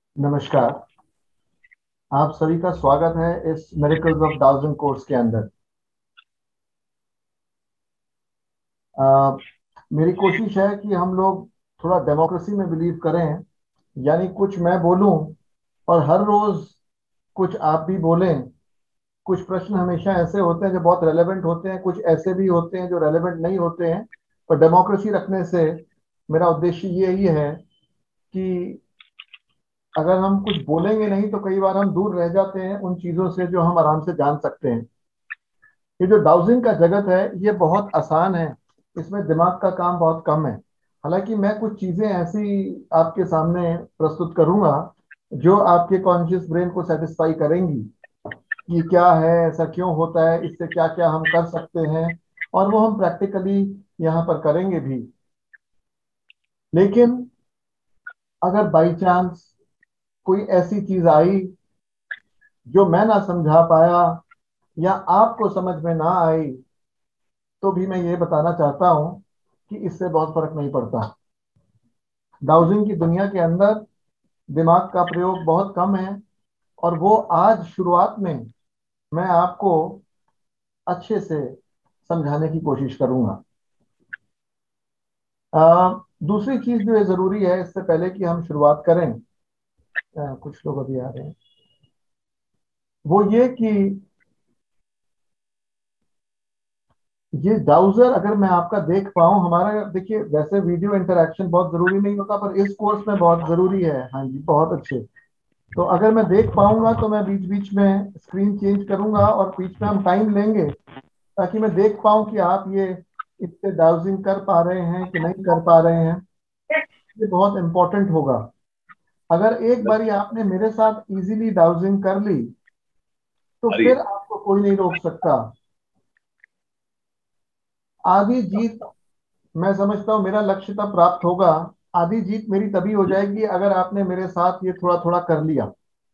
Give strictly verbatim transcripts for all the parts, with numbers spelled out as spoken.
नमस्कार। आप सभी का स्वागत है इस मिरेकल्स ऑफ डाउजिंग कोर्स के अंदर। अ, मेरी कोशिश है कि हम लोग थोड़ा डेमोक्रेसी में बिलीव करें, यानी कुछ मैं बोलूं और हर रोज कुछ आप भी बोलें। कुछ प्रश्न हमेशा ऐसे होते हैं जो बहुत रेलेवेंट होते हैं, कुछ ऐसे भी होते हैं जो रेलेवेंट नहीं होते हैं। पर डेमोक्रेसी रखने से मेरा उद्देश्य यही है कि अगर हम कुछ बोलेंगे नहीं तो कई बार हम दूर रह जाते हैं उन चीज़ों से जो हम आराम से जान सकते हैं। ये जो डाउजिंग का जगत है ये बहुत आसान है, इसमें दिमाग का काम बहुत कम है। हालांकि मैं कुछ चीजें ऐसी आपके सामने प्रस्तुत करूंगा जो आपके कॉन्शियस ब्रेन को सेटिस्फाई करेंगी कि क्या है, ऐसा क्यों होता है, इससे क्या क्या हम कर सकते हैं, और वो हम प्रैक्टिकली यहाँ पर करेंगे भी। लेकिन अगर बाई चांस कोई ऐसी चीज आई जो मैं ना समझा पाया या आपको समझ में ना आई, तो भी मैं ये बताना चाहता हूँ कि इससे बहुत फर्क नहीं पड़ता। डाउजिंग की दुनिया के अंदर दिमाग का प्रयोग बहुत कम है, और वो आज शुरुआत में मैं आपको अच्छे से समझाने की कोशिश करूंगा। अ, दूसरी चीज जो है जरूरी है, इससे पहले कि हम शुरुआत करें, अ, कुछ लोग अभी आ रहे हैं, वो ये कि ये डाउजर अगर मैं आपका देख पाऊं, हमारा देखिए वैसे वीडियो इंटरेक्शन बहुत जरूरी नहीं होता पर इस कोर्स में बहुत जरूरी है। हाँ जी, बहुत अच्छे। तो अगर मैं देख पाऊंगा तो मैं बीच बीच में स्क्रीन चेंज करूंगा और बीच में हम टाइम लेंगे ताकि मैं देख पाऊं कि आप ये इससे डाउजिंग कर पा रहे हैं कि नहीं कर पा रहे हैं। ये बहुत इंपॉर्टेंट होगा। अगर एक बारी आपने मेरे साथ इजीली डाउजिंग कर ली तो अरे फिर आपको कोई नहीं रोक सकता। आधी जीत मैं समझता हूँ मेरा लक्ष्य तब प्राप्त होगा, आधी जीत मेरी तभी हो जाएगी अगर आपने मेरे साथ ये थोड़ा थोड़ा कर लिया।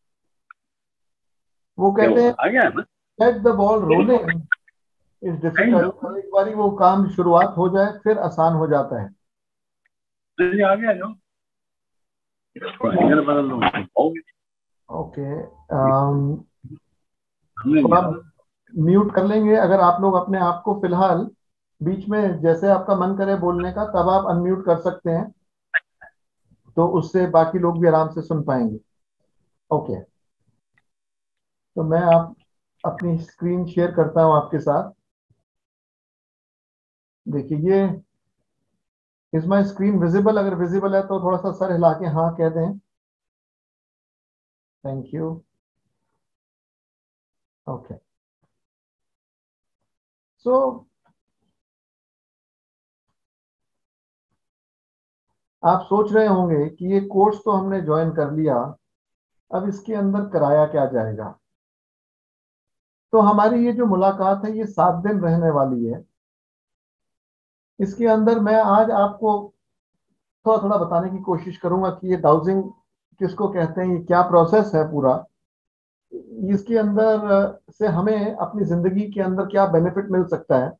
वो क्या कहते हुआ? हैं आ गया है ना? Let the ball rolling is kind difficult, of. और एक बारी वो काम शुरुआत हो जाए फिर आसान हो जाता है। नहीं आ गया जो थोड़ा एंगल बदल लो हो गया। ओके। अम, हमने थोड़ा लिया था। म्यूट कर लेंगे अगर आप लोग अपने आप को फिलहाल, बीच में जैसे आपका मन करे बोलने का तब आप अनम्यूट कर सकते हैं, तो उससे बाकी लोग भी आराम से सुन पाएंगे। ओके। तो मैं आप अपनी स्क्रीन शेयर करता हूं आपके साथ। देखिए ये, इज माई स्क्रीन विजिबल? अगर विजिबल है तो थोड़ा सा सर हिला के हाँ कह दें। Thank you. ओके। सो आप सोच रहे होंगे कि ये कोर्स तो हमने ज्वाइन कर लिया, अब इसके अंदर कराया क्या जाएगा। तो हमारी ये जो मुलाकात है ये सात दिन रहने वाली है। इसके अंदर मैं आज आपको थोड़ा थोड़ा बताने की कोशिश करूंगा कि ये डाउजिंग किसको कहते हैं, ये क्या प्रोसेस है पूरा, इसके अंदर अ, से हमें अपनी जिंदगी के अंदर क्या बेनिफिट मिल सकता है।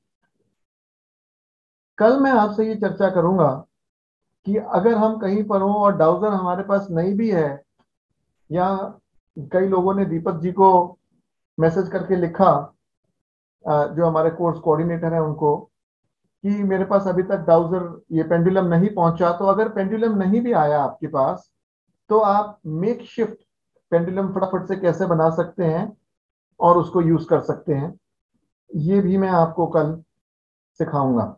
कल मैं आपसे ये चर्चा करूंगा कि अगर हम कहीं पर हों और डाउजर हमारे पास नहीं भी है, या कई लोगों ने दीपक जी को मैसेज करके लिखा, अ, जो हमारे कोर्स कोऑर्डिनेटर हैं उनको, कि मेरे पास अभी तक डाउजर ये पेंडुलम नहीं पहुंचा। तो अगर पेंडुलम नहीं भी आया आपके पास तो आप मेक शिफ्ट पेंडुलम फटाफट से कैसे बना सकते हैं और उसको यूज कर सकते हैं, ये भी मैं आपको कल सिखाऊंगा।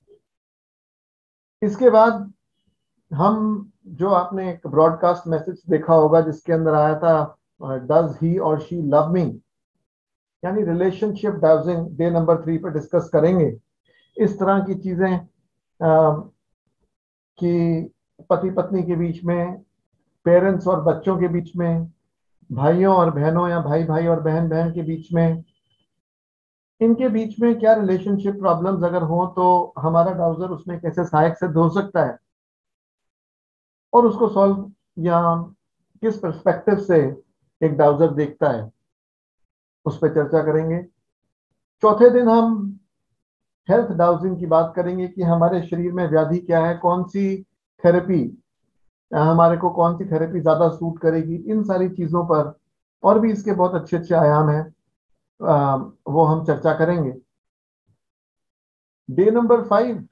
इसके बाद हम, जो आपने एक ब्रॉडकास्ट मैसेज देखा होगा जिसके अंदर आया था, डज ही और शी लव मी, यानी relationship dowsing day number three पर डिस्कस करेंगे। इस तरह की चीजें, अ, कि पति पत्नी के बीच में, पेरेंट्स और बच्चों के बीच में, भाइयों और बहनों या भाई भाई और बहन बहन के बीच में, इनके बीच में क्या रिलेशनशिप प्रॉब्लम्स अगर हो तो हमारा डाउजर उसमें कैसे सहायक सिद्ध हो सकता है, और उसको सॉल्व या किस पर्सपेक्टिव से एक डाउजर देखता है, उस पर चर्चा करेंगे। चौथे दिन हम हेल्थ डाउजिंग की बात करेंगे कि हमारे शरीर में व्याधि क्या है, कौन सी थेरेपी हमारे को कौन सी थेरेपी ज्यादा सूट करेगी, इन सारी चीजों पर और भी इसके बहुत अच्छे अच्छे आयाम हैं, आ, वो हम चर्चा करेंगे। डे नंबर फाइव,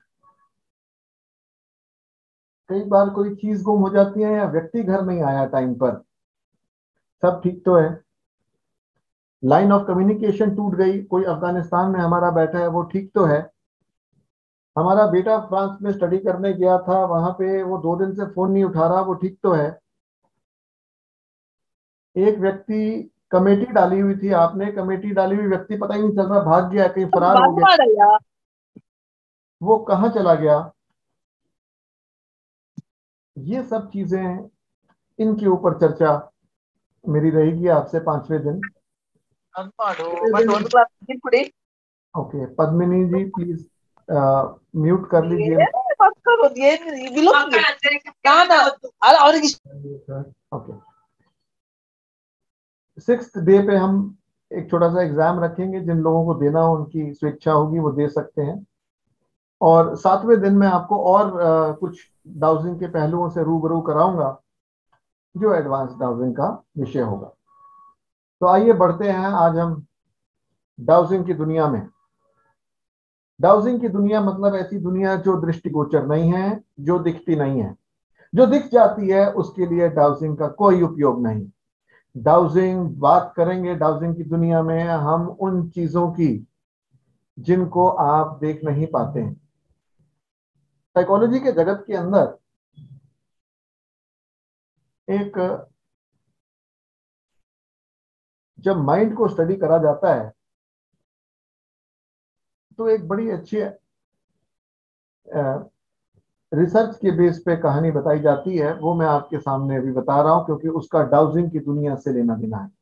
कई बार कोई चीज गुम हो जाती है या व्यक्ति घर नहीं आया टाइम पर, सब ठीक तो है, लाइन ऑफ कम्युनिकेशन टूट गई, कोई अफगानिस्तान में हमारा बैठा है वो ठीक तो है, हमारा बेटा फ्रांस में स्टडी करने गया था वहां पे वो दो दिन से फोन नहीं उठा रहा वो ठीक तो है, एक व्यक्ति कमेटी डाली हुई थी, आपने कमेटी डाली हुई व्यक्ति पता ही नहीं चल रहा, भाग गया, कहीं फरार हो गया, बात वो कहाँ चला गया, ये सब चीजें, इनके ऊपर चर्चा मेरी रहेगी आपसे पांचवें दिन। Okay Padmini ji please mute कर लीजिए। ओके सिक्स्थ डे पे हम एक छोटा सा एग्जाम रखेंगे, जिन लोगों को देना हो उनकी स्वेच्छा होगी वो दे सकते हैं, और सातवें दिन में आपको और uh, कुछ डाउजिंग के पहलुओं से रूबरू कराऊंगा जो एडवांस डाउजिंग का विषय होगा। तो आइए बढ़ते हैं आज हम डाउजिंग की दुनिया में। डाउजिंग की दुनिया मतलब ऐसी दुनिया जो दृष्टिगोचर नहीं है, जो दिखती नहीं है, जो दिख जाती है उसके लिए डाउजिंग का कोई उपयोग नहीं। डाउजिंग बात करेंगे डाउजिंग की दुनिया में हम उन चीजों की जिनको आप देख नहीं पाते हैं। साइकोलॉजी के जगत के अंदर एक, जब माइंड को स्टडी करा जाता है तो एक बड़ी अच्छी रिसर्च के बेस पे कहानी बताई जाती है, वो मैं आपके सामने अभी बता रहा हूं क्योंकि उसका डाउजिंग की दुनिया से लेना देना है।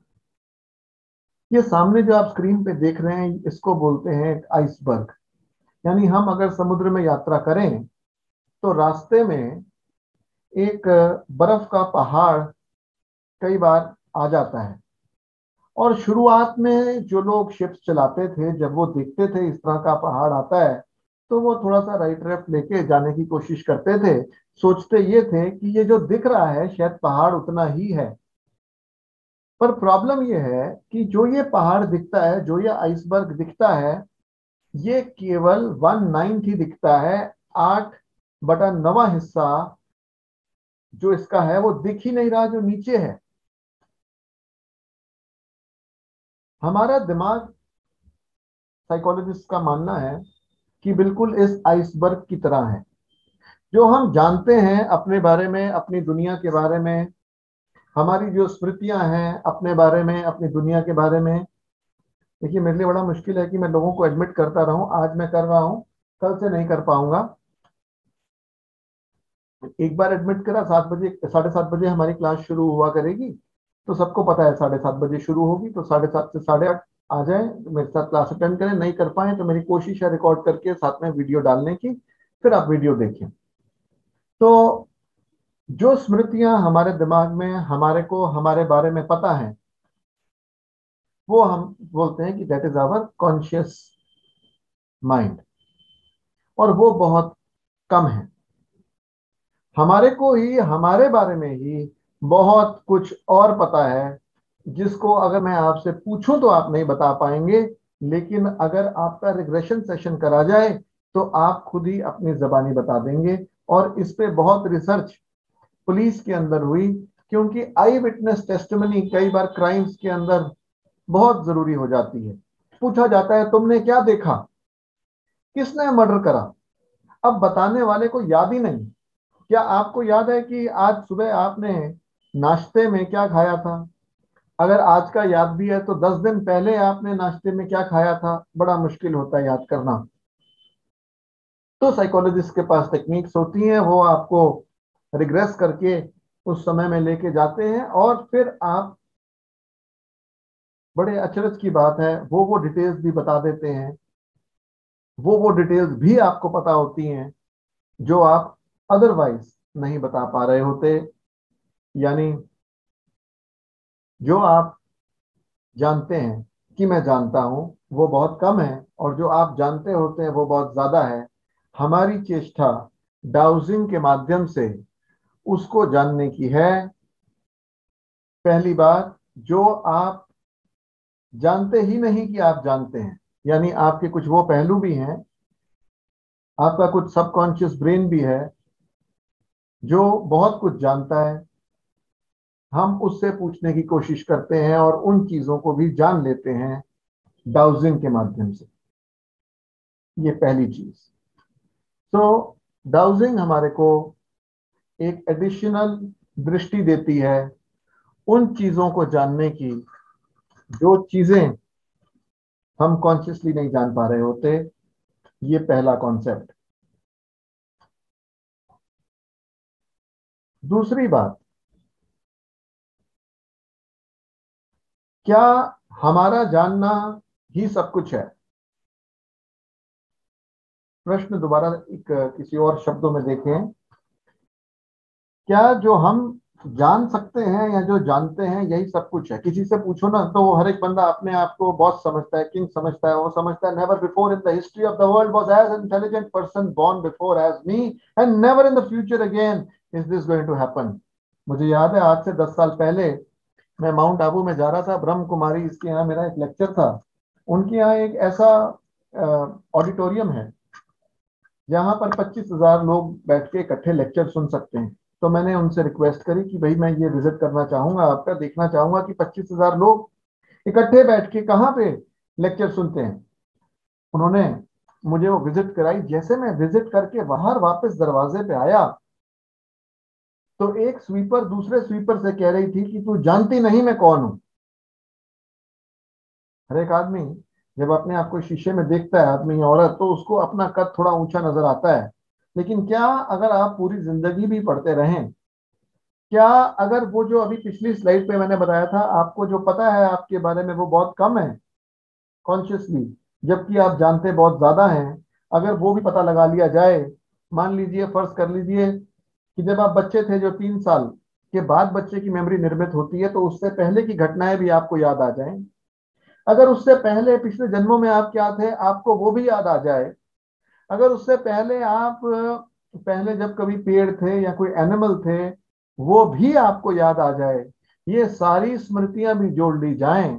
ये सामने जो आप स्क्रीन पे देख रहे हैं इसको बोलते हैं एक आइसबर्ग, यानी हम अगर समुद्र में यात्रा करें तो रास्ते में एक बर्फ का पहाड़ कई बार आ जाता है, और शुरुआत में जो लोग शिप्स चलाते थे जब वो देखते थे इस तरह का पहाड़ आता है तो वो थोड़ा सा राइट लेफ्ट लेके जाने की कोशिश करते थे, सोचते ये थे कि ये जो दिख रहा है शायद पहाड़ उतना ही है। पर प्रॉब्लम ये है कि जो ये पहाड़ दिखता है, जो ये आइसबर्ग दिखता है, ये केवल वन नाइन्थ ही दिखता है, आठ बटा नवा हिस्सा जो इसका है वो दिख ही नहीं रहा जो नीचे है। हमारा दिमाग, साइकोलॉजिस्ट का मानना है कि बिल्कुल इस आइसबर्ग की तरह है। जो हम जानते हैं अपने बारे में, अपनी दुनिया के बारे में, हमारी जो स्मृतियां हैं अपने बारे में, अपनी दुनिया के बारे में, देखिए मेरे लिए बड़ा मुश्किल है कि मैं लोगों को एडमिट करता रहूं, आज मैं कर रहा हूं, कल से नहीं कर पाऊंगा। एक बार एडमिट करा, सात बजे साढ़े सात बजे हमारी क्लास शुरू हुआ करेगी, तो सबको पता है साढ़े सात बजे शुरू होगी, तो साढ़े सात से साढ़े आठ आ जाए मेरे साथ क्लास अटेंड करें, नहीं कर पाए तो मेरी कोशिश है रिकॉर्ड करके साथ में वीडियो डालने की, फिर आप वीडियो देखें। तो जो स्मृतियां हमारे दिमाग में हमारे को हमारे बारे में पता है वो हम बोलते हैं कि that is our conscious mind, और वो बहुत कम है। हमारे को ही हमारे बारे में ही बहुत कुछ और पता है जिसको अगर मैं आपसे पूछूं तो आप नहीं बता पाएंगे, लेकिन अगर आपका रिग्रेशन सेशन करा जाए तो आप खुद ही अपनी जबानी बता देंगे। और इस पे बहुत रिसर्च पुलिस के अंदर हुई, क्योंकि आई विटनेस टेस्टिमनी कई बार क्राइम्स के अंदर बहुत जरूरी हो जाती है। पूछा जाता है तुमने क्या देखा, किसने मर्डर करा, अब बताने वाले को याद ही नहीं। क्या आपको याद है कि आज सुबह आपने नाश्ते में क्या खाया था? अगर आज का याद भी है तो दस दिन पहले आपने नाश्ते में क्या खाया था, बड़ा मुश्किल होता है याद करना। तो साइकोलॉजिस्ट के पास टेक्निक्स होती हैं, वो आपको रिग्रेस करके उस समय में लेके जाते हैं, और फिर आप, बड़े अचरज की बात है, वो वो डिटेल्स भी बता देते हैं, वो वो डिटेल्स भी आपको पता होती हैं जो आप अदरवाइज नहीं बता पा रहे होते। यानी जो आप जानते हैं कि मैं जानता हूं वो बहुत कम है, और जो आप जानते होते हैं वो बहुत ज्यादा है। हमारी चेष्टा डाउजिंग के माध्यम से उसको जानने की है। पहली बात, जो आप जानते ही नहीं कि आप जानते हैं, यानी आपके कुछ वो पहलू भी हैं, आपका कुछ सबकॉन्शियस ब्रेन भी है जो बहुत कुछ जानता है। हम उससे पूछने की कोशिश करते हैं और उन चीजों को भी जान लेते हैं डाउजिंग के माध्यम से। ये पहली चीज। तो डाउजिंग हमारे को एक एडिशनल दृष्टि देती है उन चीजों को जानने की जो चीजें हम कॉन्शियसली नहीं जान पा रहे होते। ये पहला कॉन्सेप्ट। दूसरी बात, क्या हमारा जानना ही सब कुछ है? प्रश्न दोबारा एक किसी और शब्दों में देखें। क्या जो हम जान सकते हैं या जो जानते हैं यही सब कुछ है? किसी से पूछो ना तो हर एक बंदा अपने आप को बॉस समझता है, किंग समझता है। वो समझता है never before in the history of the world was as intelligent person born before as me and never in the future again is this going to happen. मुझे याद है आज से दस साल पहले मैं माउंट आबू में जा रहा था, ब्रह्म कुमारी इसके यहाँ मेरा एक लेक्चर था। उनके यहाँ एक ऐसा ऑडिटोरियम है जहां पर पच्चीस हजार लोग बैठ के इकट्ठे लेक्चर सुन सकते हैं। तो मैंने उनसे रिक्वेस्ट करी कि भाई मैं ये विजिट करना चाहूंगा, आपका देखना चाहूंगा कि पच्चीस हजार लोग इकट्ठे बैठ के कहाँ पे लेक्चर सुनते हैं। उन्होंने मुझे वो विजिट कराई। जैसे मैं विजिट करके बाहर वापस दरवाजे पे आया तो एक स्वीपर दूसरे स्वीपर से कह रही थी कि तू जानती नहीं मैं कौन हूं। हर एक आदमी जब अपने आप को शीशे में देखता है, आदमी या औरत, तो उसको अपना कद थोड़ा ऊंचा नजर आता है। लेकिन क्या अगर आप पूरी जिंदगी भी पढ़ते रहें, क्या अगर वो जो अभी पिछली स्लाइड पे मैंने बताया था, आपको जो पता है आपके बारे में वो बहुत कम है कॉन्शियसली, जबकि आप जानते बहुत ज्यादा हैं, अगर वो भी पता लगा लिया जाए, मान लीजिए, फर्ज कर लीजिए कि जब आप बच्चे थे, जो तीन साल के बाद बच्चे की मेमोरी निर्मित होती है, तो उससे पहले की घटनाएं भी आपको याद आ जाएं। अगर उससे पहले पिछले जन्मों में आप क्या थे आपको वो भी याद आ जाए। अगर उससे पहले आप पहले जब कभी पेड़ थे या कोई एनिमल थे वो भी आपको याद आ जाए, ये सारी स्मृतियां भी जोड़ ली जाएं,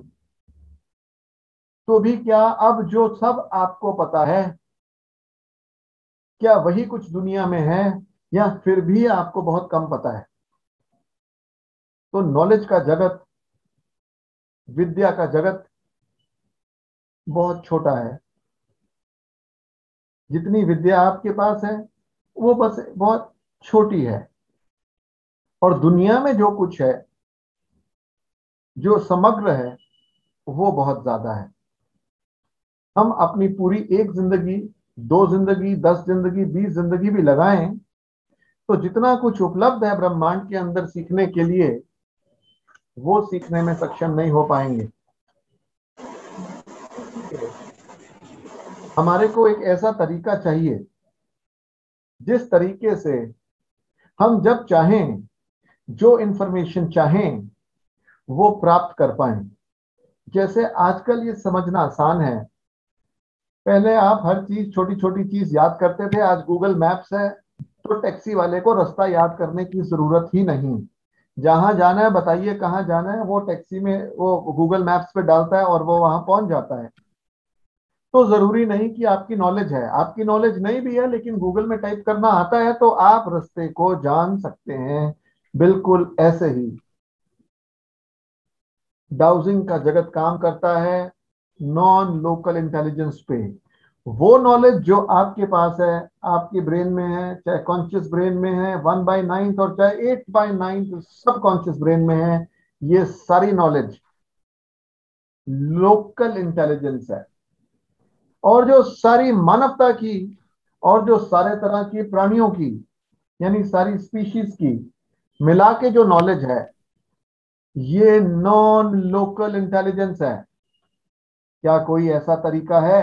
तो भी क्या अब जो सब आपको पता है क्या वही कुछ दुनिया में है, या फिर भी आपको बहुत कम पता है? तो नॉलेज का जगत, विद्या का जगत बहुत छोटा है। जितनी विद्या आपके पास है वो बस बहुत छोटी है, और दुनिया में जो कुछ है, जो समग्र है, वो बहुत ज्यादा है। हम अपनी पूरी एक जिंदगी, दो जिंदगी, दस जिंदगी, बीस जिंदगी भी लगाएं तो जितना कुछ उपलब्ध है ब्रह्मांड के अंदर सीखने के लिए, वो सीखने में सक्षम नहीं हो पाएंगे। हमारे को एक ऐसा तरीका चाहिए जिस तरीके से हम जब चाहें, जो इंफॉर्मेशन चाहें, वो प्राप्त कर पाएं। जैसे आजकल ये समझना आसान है, पहले आप हर चीज, छोटी छोटी चीज याद करते थे। आज गूगल मैप्स है तो टैक्सी वाले को रास्ता याद करने की जरूरत ही नहीं। जहां जाना है बताइए कहाँ जाना है, वो टैक्सी में वो गूगल मैप्स पे डालता है और वो वहां पहुंच जाता है। तो जरूरी नहीं कि आपकी नॉलेज है, आपकी नॉलेज नहीं भी है लेकिन गूगल में टाइप करना आता है तो आप रास्ते को जान सकते हैं। बिल्कुल ऐसे ही डाउजिंग का जगत काम करता है नॉन लोकल इंटेलिजेंस पे। वो नॉलेज जो आपके पास है, आपके ब्रेन में है, चाहे कॉन्शियस ब्रेन में है वन बाई नाइन्थ और चाहे एट बाई नाइन्थ सब कॉन्शियस ब्रेन में है, ये सारी नॉलेज लोकल इंटेलिजेंस है। और जो सारी मानवता की और जो सारे तरह की प्राणियों की, यानी सारी स्पीशीज की मिला के जो नॉलेज है, ये नॉन लोकल इंटेलिजेंस है। क्या कोई ऐसा तरीका है,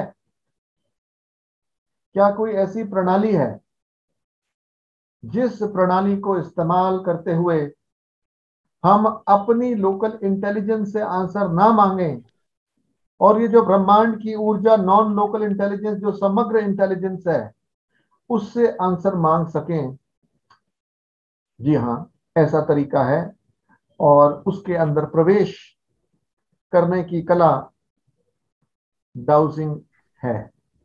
क्या कोई ऐसी प्रणाली है जिस प्रणाली को इस्तेमाल करते हुए हम अपनी लोकल इंटेलिजेंस से आंसर ना मांगे और ये जो ब्रह्मांड की ऊर्जा, नॉन लोकल इंटेलिजेंस जो समग्र इंटेलिजेंस है, उससे आंसर मांग सकें? जी हाँ, ऐसा तरीका है, और उसके अंदर प्रवेश करने की कला डाउजिंग है।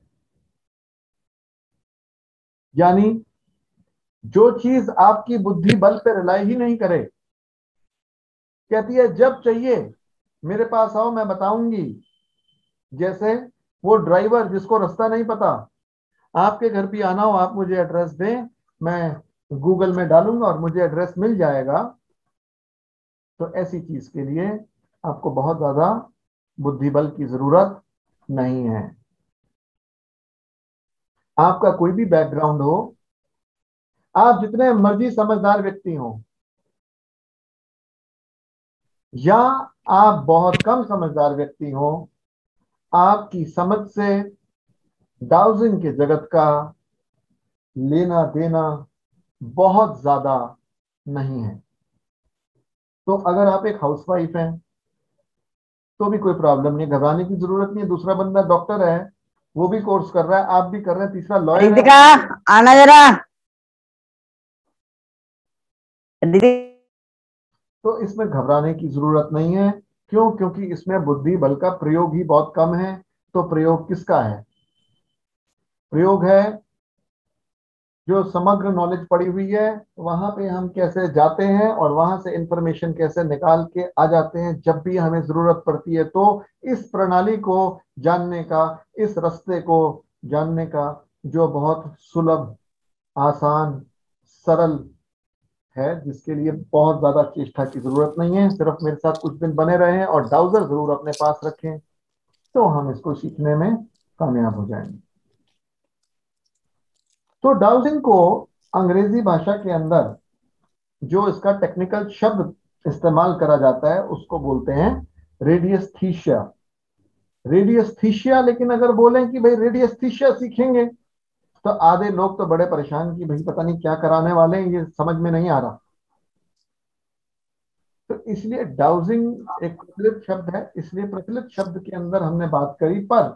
यानी जो चीज आपकी बुद्धि बल पे रिलाई ही नहीं करे, कहती है जब चाहिए मेरे पास आओ मैं बताऊंगी। जैसे वो ड्राइवर जिसको रास्ता नहीं पता, आपके घर भी आना हो, आप मुझे एड्रेस दें, मैं गूगल में डालूंगा और मुझे एड्रेस मिल जाएगा। तो ऐसी चीज के लिए आपको बहुत ज्यादा बुद्धि बल की जरूरत नहीं है। आपका कोई भी बैकग्राउंड हो, आप जितने मर्जी समझदार व्यक्ति हो, या आप बहुत कम समझदार व्यक्ति हो, आपकी समझ से डाउजिंग के जगत का लेना देना बहुत ज्यादा नहीं है। तो अगर आप एक हाउसवाइफ हैं तो भी कोई प्रॉब्लम नहीं, घबराने की जरूरत नहीं है। दूसरा बंदा डॉक्टर है, वो भी कोर्स कर रहा है, आप भी कर रहे हैं, तीसरा लॉयर है। रितिका आना जरा। रितिका तो इसमें घबराने की जरूरत नहीं है। क्यों? क्योंकि इसमें बुद्धि बल का प्रयोग ही बहुत कम है। तो प्रयोग किसका है? प्रयोग है जो समग्र नॉलेज पड़ी हुई है, वहां पे हम कैसे जाते हैं और वहां से इंफॉर्मेशन कैसे निकाल के आ जाते हैं जब भी हमें जरूरत पड़ती है। तो इस प्रणाली को जानने का, इस रास्ते को जानने का, जो बहुत सुलभ, आसान, सरल है, जिसके लिए बहुत ज्यादा चेष्टा की जरूरत नहीं है, सिर्फ मेरे साथ कुछ दिन बने रहें और डाउजर जरूर अपने पास रखें, तो हम इसको सीखने में कामयाब हो जाएंगे। तो डाउजिंग को अंग्रेजी भाषा के अंदर जो इसका टेक्निकल शब्द इस्तेमाल करा जाता है उसको बोलते हैं रेडियस्थीशिया। रेडियस्थीशिया, लेकिन अगर बोलें कि भाई रेडियस्थीशिया सीखेंगे, तो आधे लोग तो बड़े परेशान कि भाई पता नहीं क्या कराने वाले हैं, ये समझ में नहीं आ रहा। तो इसलिए डाउजिंग एक प्रचलित शब्द है, इसलिए प्रचलित शब्द के अंदर हमने बात करी, पर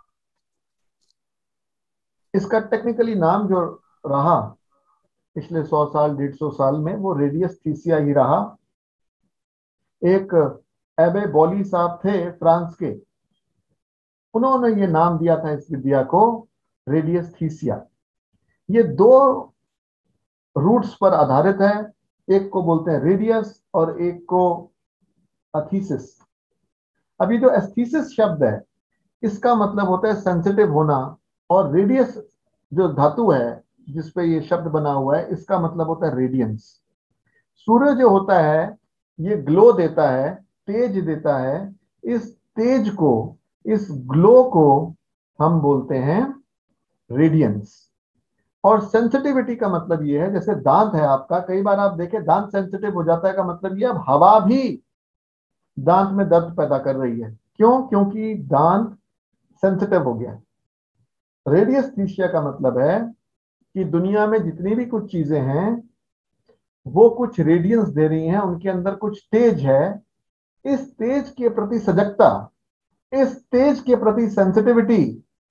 इसका टेक्निकली नाम जो रहा पिछले सौ साल डेढ़ सौ साल में, वो रेडियस्थीसिया ही रहा। एक एबे बॉली साहब थे फ्रांस के, उन्होंने ये नाम दिया था इस विद्या को, रेडियस्थीसिया। ये दो रूट्स पर आधारित है, एक को बोलते हैं रेडियस और एक को अथीसिस। अभी जो एस्थीसिस शब्द है, इसका मतलब होता है सेंसिटिव होना, और रेडियस जो धातु है जिसपे ये शब्द बना हुआ है, इसका मतलब होता है रेडियंस। सूर्य जो होता है ये ग्लो देता है, तेज देता है। इस तेज को, इस ग्लो को हम बोलते हैं रेडियंस। और सेंसिटिविटी का मतलब ये है, जैसे दांत है आपका, कई बार आप देखें दांत सेंसिटिव हो जाता है, का मतलब ये अब हवा भी दांत में दर्द पैदा कर रही है। क्यों? क्योंकि दांत सेंसिटिव हो गया है। रेडियस्थीसिया का मतलब है कि दुनिया में जितनी भी कुछ चीजें हैं वो कुछ रेडियंस दे रही हैं, उनके अंदर कुछ तेज है। इस तेज के प्रति सजगता, इस तेज के प्रति सेंसिटिविटी,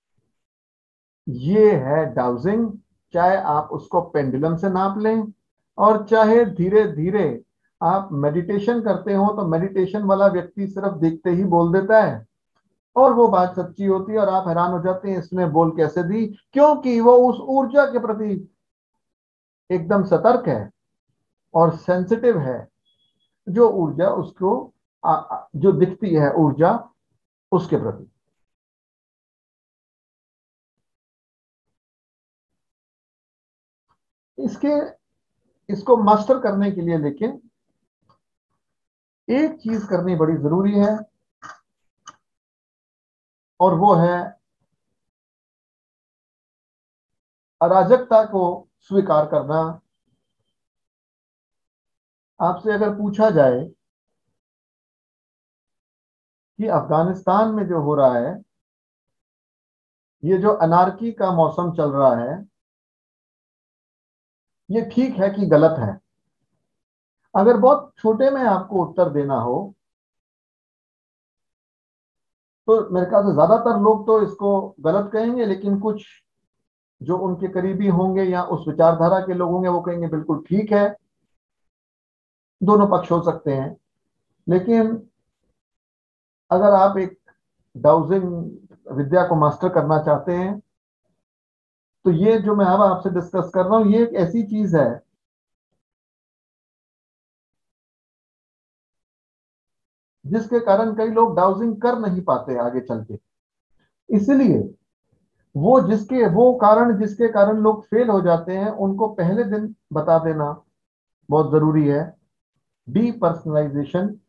ये है डाउजिंग। चाहे आप उसको पेंडुलम से नाप लें, और चाहे धीरे धीरे आप मेडिटेशन करते हो, तो मेडिटेशन वाला व्यक्ति सिर्फ देखते ही बोल देता है और वो बात सच्ची होती है, और आप हैरान हो जाते हैं इसने बोल कैसे दी, क्योंकि वो उस ऊर्जा के प्रति एकदम सतर्क है और सेंसिटिव है। जो ऊर्जा उसको आ, आ, जो दिखती है ऊर्जा, उसके प्रति। इसके इसको मास्टर करने के लिए लेकिन एक चीज करनी बड़ी जरूरी है, और वो है अराजकता को स्वीकार करना। आपसे अगर पूछा जाए कि अफगानिस्तान में जो हो रहा है, ये जो अनारकी का मौसम चल रहा है, ये ठीक है कि गलत है? अगर बहुत छोटे में आपको उत्तर देना हो, तो मेरे ख्याल से ज्यादातर लोग तो इसको गलत कहेंगे, लेकिन कुछ जो उनके करीबी होंगे या उस विचारधारा के लोग होंगे वो कहेंगे बिल्कुल ठीक है। दोनों पक्ष हो सकते हैं। लेकिन अगर आप एक डाउजिंग विद्या को मास्टर करना चाहते हैं तो ये जो मैं अब आपसे डिस्कस कर रहा हूं ये एक ऐसी चीज है जिसके कारण कई लोग डाउजिंग कर नहीं पाते आगे चल के। इसलिए वो जिसके वो कारण जिसके कारण लोग फेल हो जाते हैं उनको पहले दिन बता देना बहुत जरूरी है। डीपर्सनलाइजेशन,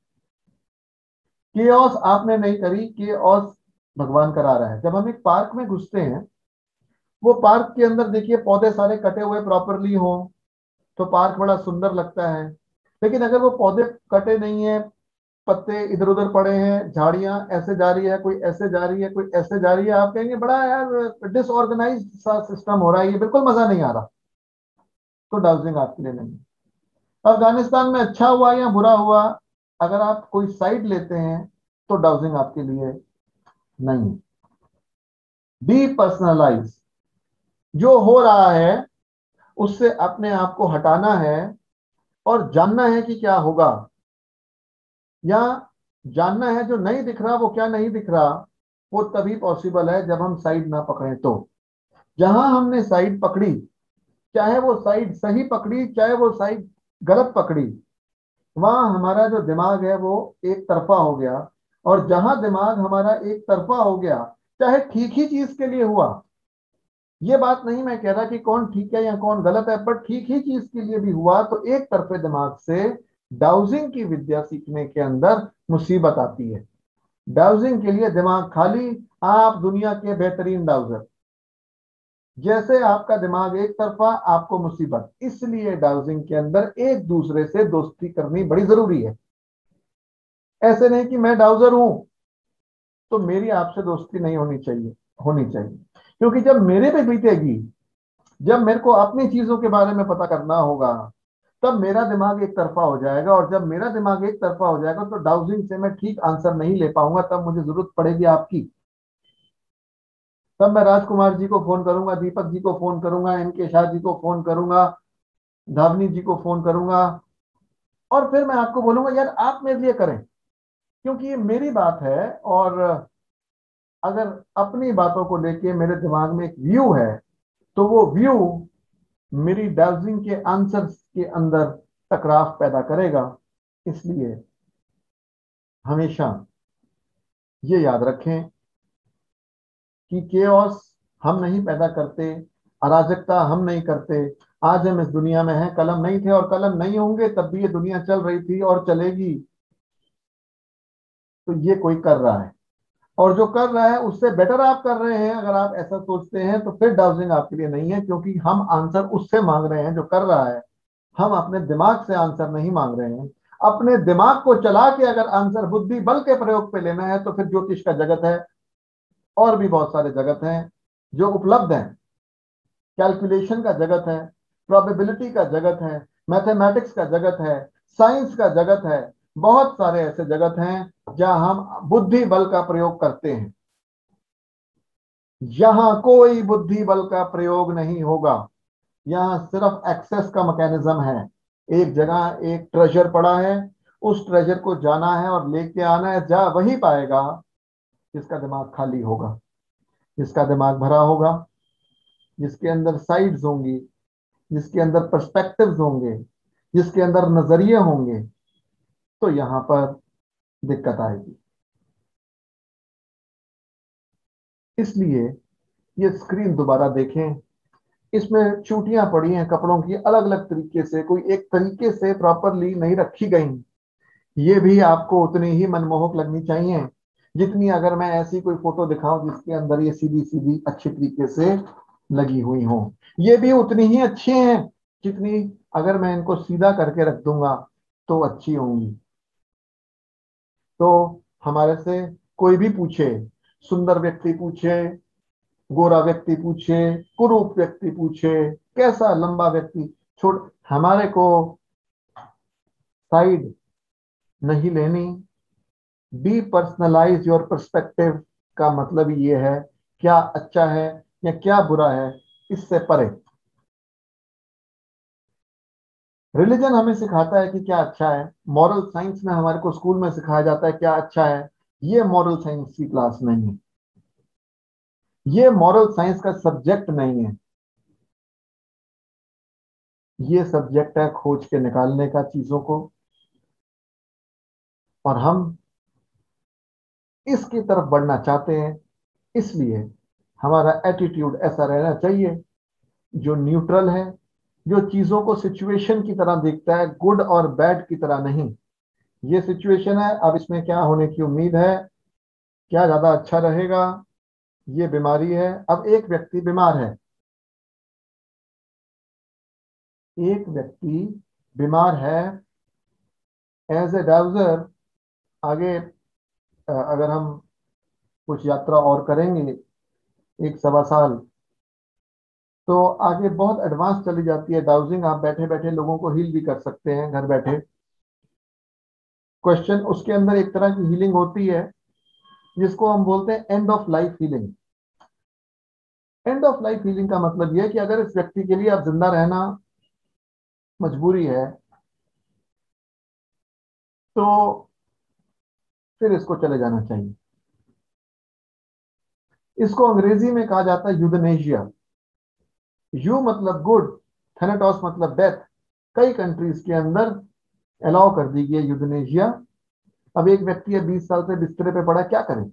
केओस आपने नहीं करी, केओस भगवान करा रहा है। जब हम एक पार्क में घुसते हैं, वो पार्क के अंदर देखिए पौधे सारे कटे हुए प्रॉपरली हो तो पार्क बड़ा सुंदर लगता है। लेकिन अगर वो पौधे कटे नहीं है, पत्ते इधर उधर पड़े हैं, झाड़ियां ऐसे जा रही है, कोई ऐसे जा रही है, कोई ऐसे जा रही है, आप कहेंगे बड़ा यार डिसऑर्गेनाइज सा सिस्टम हो रहा है, ये बिल्कुल मजा नहीं आ रहा। तो डाउजिंग आपके लिए नहीं है। अफगानिस्तान में अच्छा हुआ या बुरा हुआ, अगर आप कोई साइड लेते हैं तो डाउजिंग आपके लिए नहीं। डीपर्सनलाइज, जो हो रहा है उससे अपने आप को हटाना है और जानना है कि क्या होगा, या जानना है जो नहीं दिख रहा वो क्या नहीं दिख रहा। वो तभी पॉसिबल है जब हम साइड ना पकड़ें। तो जहां हमने साइड पकड़ी, चाहे वो साइड सही पकड़ी चाहे वो साइड गलत पकड़ी, वहां हमारा जो दिमाग है वो एक तरफा हो गया। और जहां दिमाग हमारा एक तरफा हो गया, चाहे ठीक ही चीज के लिए हुआ, ये बात नहीं मैं कह रहा कि कौन ठीक है या कौन गलत है, पर ठीक ही चीज के लिए भी हुआ तो एक तरफे दिमाग से डाउजिंग की विद्या सीखने के अंदर मुसीबत आती है। डाउजिंग के लिए दिमाग खाली, आप दुनिया के बेहतरीन डाउजर। जैसे आपका दिमाग एक तरफा, आपको मुसीबत। इसलिए डाउजिंग के अंदर एक दूसरे से दोस्ती करनी बड़ी जरूरी है। ऐसे नहीं कि मैं डाउजर हूं तो मेरी आपसे दोस्ती नहीं होनी चाहिए, होनी चाहिए। क्योंकि जब मेरे पे बीतेगी, जब मेरे को अपनी चीजों के बारे में पता करना होगा, तब मेरा दिमाग एक तरफा हो जाएगा। और जब मेरा दिमाग एक तरफा हो जाएगा तो डाउजिंग से मैं ठीक आंसर नहीं ले पाऊंगा। तब मुझे जरूरत पड़ेगी आपकी। तब मैं राजकुमार जी को फोन करूंगा, दीपक जी को फोन करूंगा, इनके शाह जी को फोन करूंगा, धावनी जी को फोन करूंगा, और फिर मैं आपको बोलूंगा यार आप मेरे लिए करें, क्योंकि ये मेरी बात है। और अगर अपनी बातों को लेके मेरे दिमाग में एक व्यू है तो वो व्यू मेरी डाउजिंग के आंसर्स के अंदर टकराव पैदा करेगा। इसलिए हमेशा ये याद रखें कि केओस हम नहीं पैदा करते, अराजकता हम नहीं करते। आज हम इस दुनिया में हैं, कलम नहीं थे और कलम नहीं होंगे तब भी ये दुनिया चल रही थी और चलेगी। तो ये कोई कर रहा है, और जो कर रहा है उससे बेटर आप कर रहे हैं। अगर आप ऐसा सोचते हैं तो फिर डाउजिंग आपके लिए नहीं है, क्योंकि हम आंसर उससे मांग रहे हैं जो कर रहा है। हम अपने दिमाग से आंसर नहीं मांग रहे हैं। अपने दिमाग को चला के अगर आंसर बुद्धि बल के प्रयोग पे लेना है तो फिर ज्योतिष का जगत है, और भी बहुत सारे जगत हैं जो उपलब्ध हैं। कैलकुलेशन का जगत है, प्रोबेबिलिटी का जगत है, मैथमेटिक्स का जगत है, साइंस का जगत है। बहुत सारे ऐसे जगत हैं जहां हम बुद्धि बल का प्रयोग करते हैं। यहां कोई बुद्धि बल का प्रयोग नहीं होगा। यहाँ सिर्फ एक्सेस का मैकेनिज्म है। एक जगह एक ट्रेजर पड़ा है, उस ट्रेजर को जाना है और लेके आना है। जा वही पाएगा जिसका दिमाग खाली होगा, जिसका दिमाग भरा होगा, जिसके अंदर साइड्स होंगी, जिसके अंदर पर्सपेक्टिव्स होंगे, जिसके अंदर नजरिए होंगे। तो यहां पर दिक्कत आएगी। इसलिए ये स्क्रीन दोबारा देखें। इसमें चूटियां पड़ी हैं कपड़ों की, अलग अलग तरीके से, कोई एक तरीके से प्रॉपरली नहीं रखी गई। ये भी आपको उतनी ही मनमोहक लगनी चाहिए जितनी अगर मैं ऐसी कोई फोटो दिखाऊं जिसके अंदर ये सीधी सीधी अच्छी तरीके से लगी हुई हो। ये भी उतनी ही अच्छी हैं जितनी अगर मैं इनको सीधा करके रख दूंगा तो अच्छी होंगी। तो हमारे से कोई भी पूछे, सुंदर व्यक्ति पूछे, गोरा व्यक्ति पूछे, कुरूप व्यक्ति पूछे, कैसा लंबा व्यक्ति, छोड़, हमारे को साइड नहीं लेनी। डीपर्सनलाइज योर पर्सपेक्टिव का मतलब ये है क्या अच्छा है या क्या बुरा है, इससे परे। रिलीजन हमें सिखाता है कि क्या अच्छा है, मॉरल साइंस में हमारे को स्कूल में सिखाया जाता है क्या अच्छा है। ये मॉरल साइंस की क्लास नहीं है, ये मॉरल साइंस का सब्जेक्ट नहीं है। ये सब्जेक्ट है खोज के निकालने का चीजों को, और हम इसकी तरफ बढ़ना चाहते हैं। इसलिए हमारा एटीट्यूड ऐसा रहना चाहिए जो न्यूट्रल है, जो चीजों को सिचुएशन की तरह देखता है, गुड और बैड की तरह नहीं। ये सिचुएशन है, अब इसमें क्या होने की उम्मीद है, क्या ज्यादा अच्छा रहेगा। ये बीमारी है, अब एक व्यक्ति बीमार है, एक व्यक्ति बीमार है एज ए डाउजर। आगे अ, अगर हम कुछ यात्रा और करेंगे एक सवा साल, तो आगे बहुत एडवांस चली जाती है डाउजिंग। आप बैठे बैठे लोगों को हील भी कर सकते हैं घर बैठे। क्वेश्चन उसके अंदर एक तरह की हीलिंग होती है जिसको हम बोलते हैं end of life healing. End of life healing का मतलब यह है कि अगर इस व्यक्ति के लिए अब जिंदा रहना मजबूरी है, तो फिर इसको चले जाना चाहिए। इसको अंग्रेजी में कहा जाता है यूथनेशिया। यू मतलब गुड, थैनाटोस मतलब डेथ। कई कंट्रीज के अंदर अलाउ कर दी गई है यूथनेशिया। अब एक व्यक्ति है बीस साल से बिस्तरे पे पड़ा, क्या करें,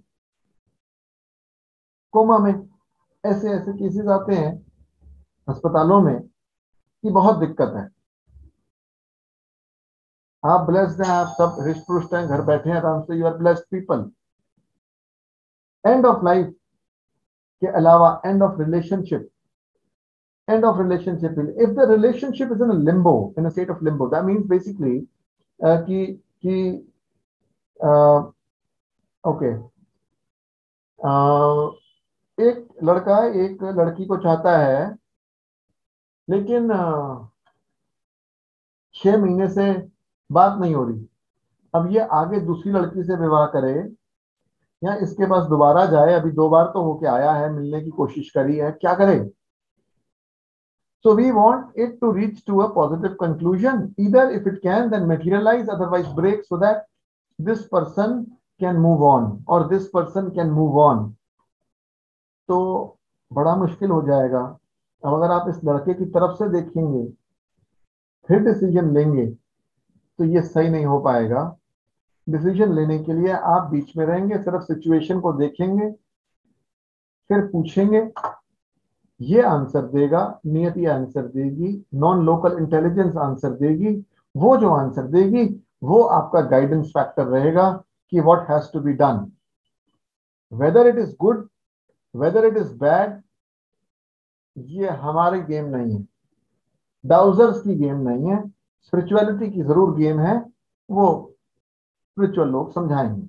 कोमा में। ऐसे ऐसे केसेस आते हैं अस्पतालों में कि बहुत दिक्कत है। आप ब्लेस्ड हैं, आप सब हृष्ट पुष्ट हैं, घर बैठे हैं आराम से, you are blessed people. End of life के अलावा end of relationship, end of relationship, if the relationship is in a limbo, in a state of limbo, that means basically uh, कि कि uh, okay uh, एक लड़का एक लड़की को चाहता है, लेकिन uh, छह महीने से बात नहीं हो रही। अब ये आगे दूसरी लड़की से विवाह करे या इसके पास दोबारा जाए, अभी दो बार तो होके आया है, मिलने की कोशिश करी है, क्या करे। So we want it to reach to a positive conclusion. Either if it can, then materialize, otherwise break, so that this person can move on or this person can move on. तो बड़ा मुश्किल हो जाएगा। अब अगर आप इस लड़के की तरफ से देखेंगे फिर डिसीजन लेंगे तो ये सही नहीं हो पाएगा। डिसीजन लेने के लिए आप बीच में रहेंगे, सिर्फ सिचुएशन को देखेंगे, फिर पूछेंगे, ये आंसर देगा, नियति आंसर देगी, नॉन लोकल इंटेलिजेंस आंसर देगी। वो जो आंसर देगी वो आपका गाइडेंस फैक्टर रहेगा कि what has to be done, whether it is good, whether it is bad. ये हमारे गेम नहीं है, डाउजर्स की गेम नहीं है, स्पिरिचुअलिटी की जरूर गेम है, वो स्पिरिचुअल लोग समझाएंगे।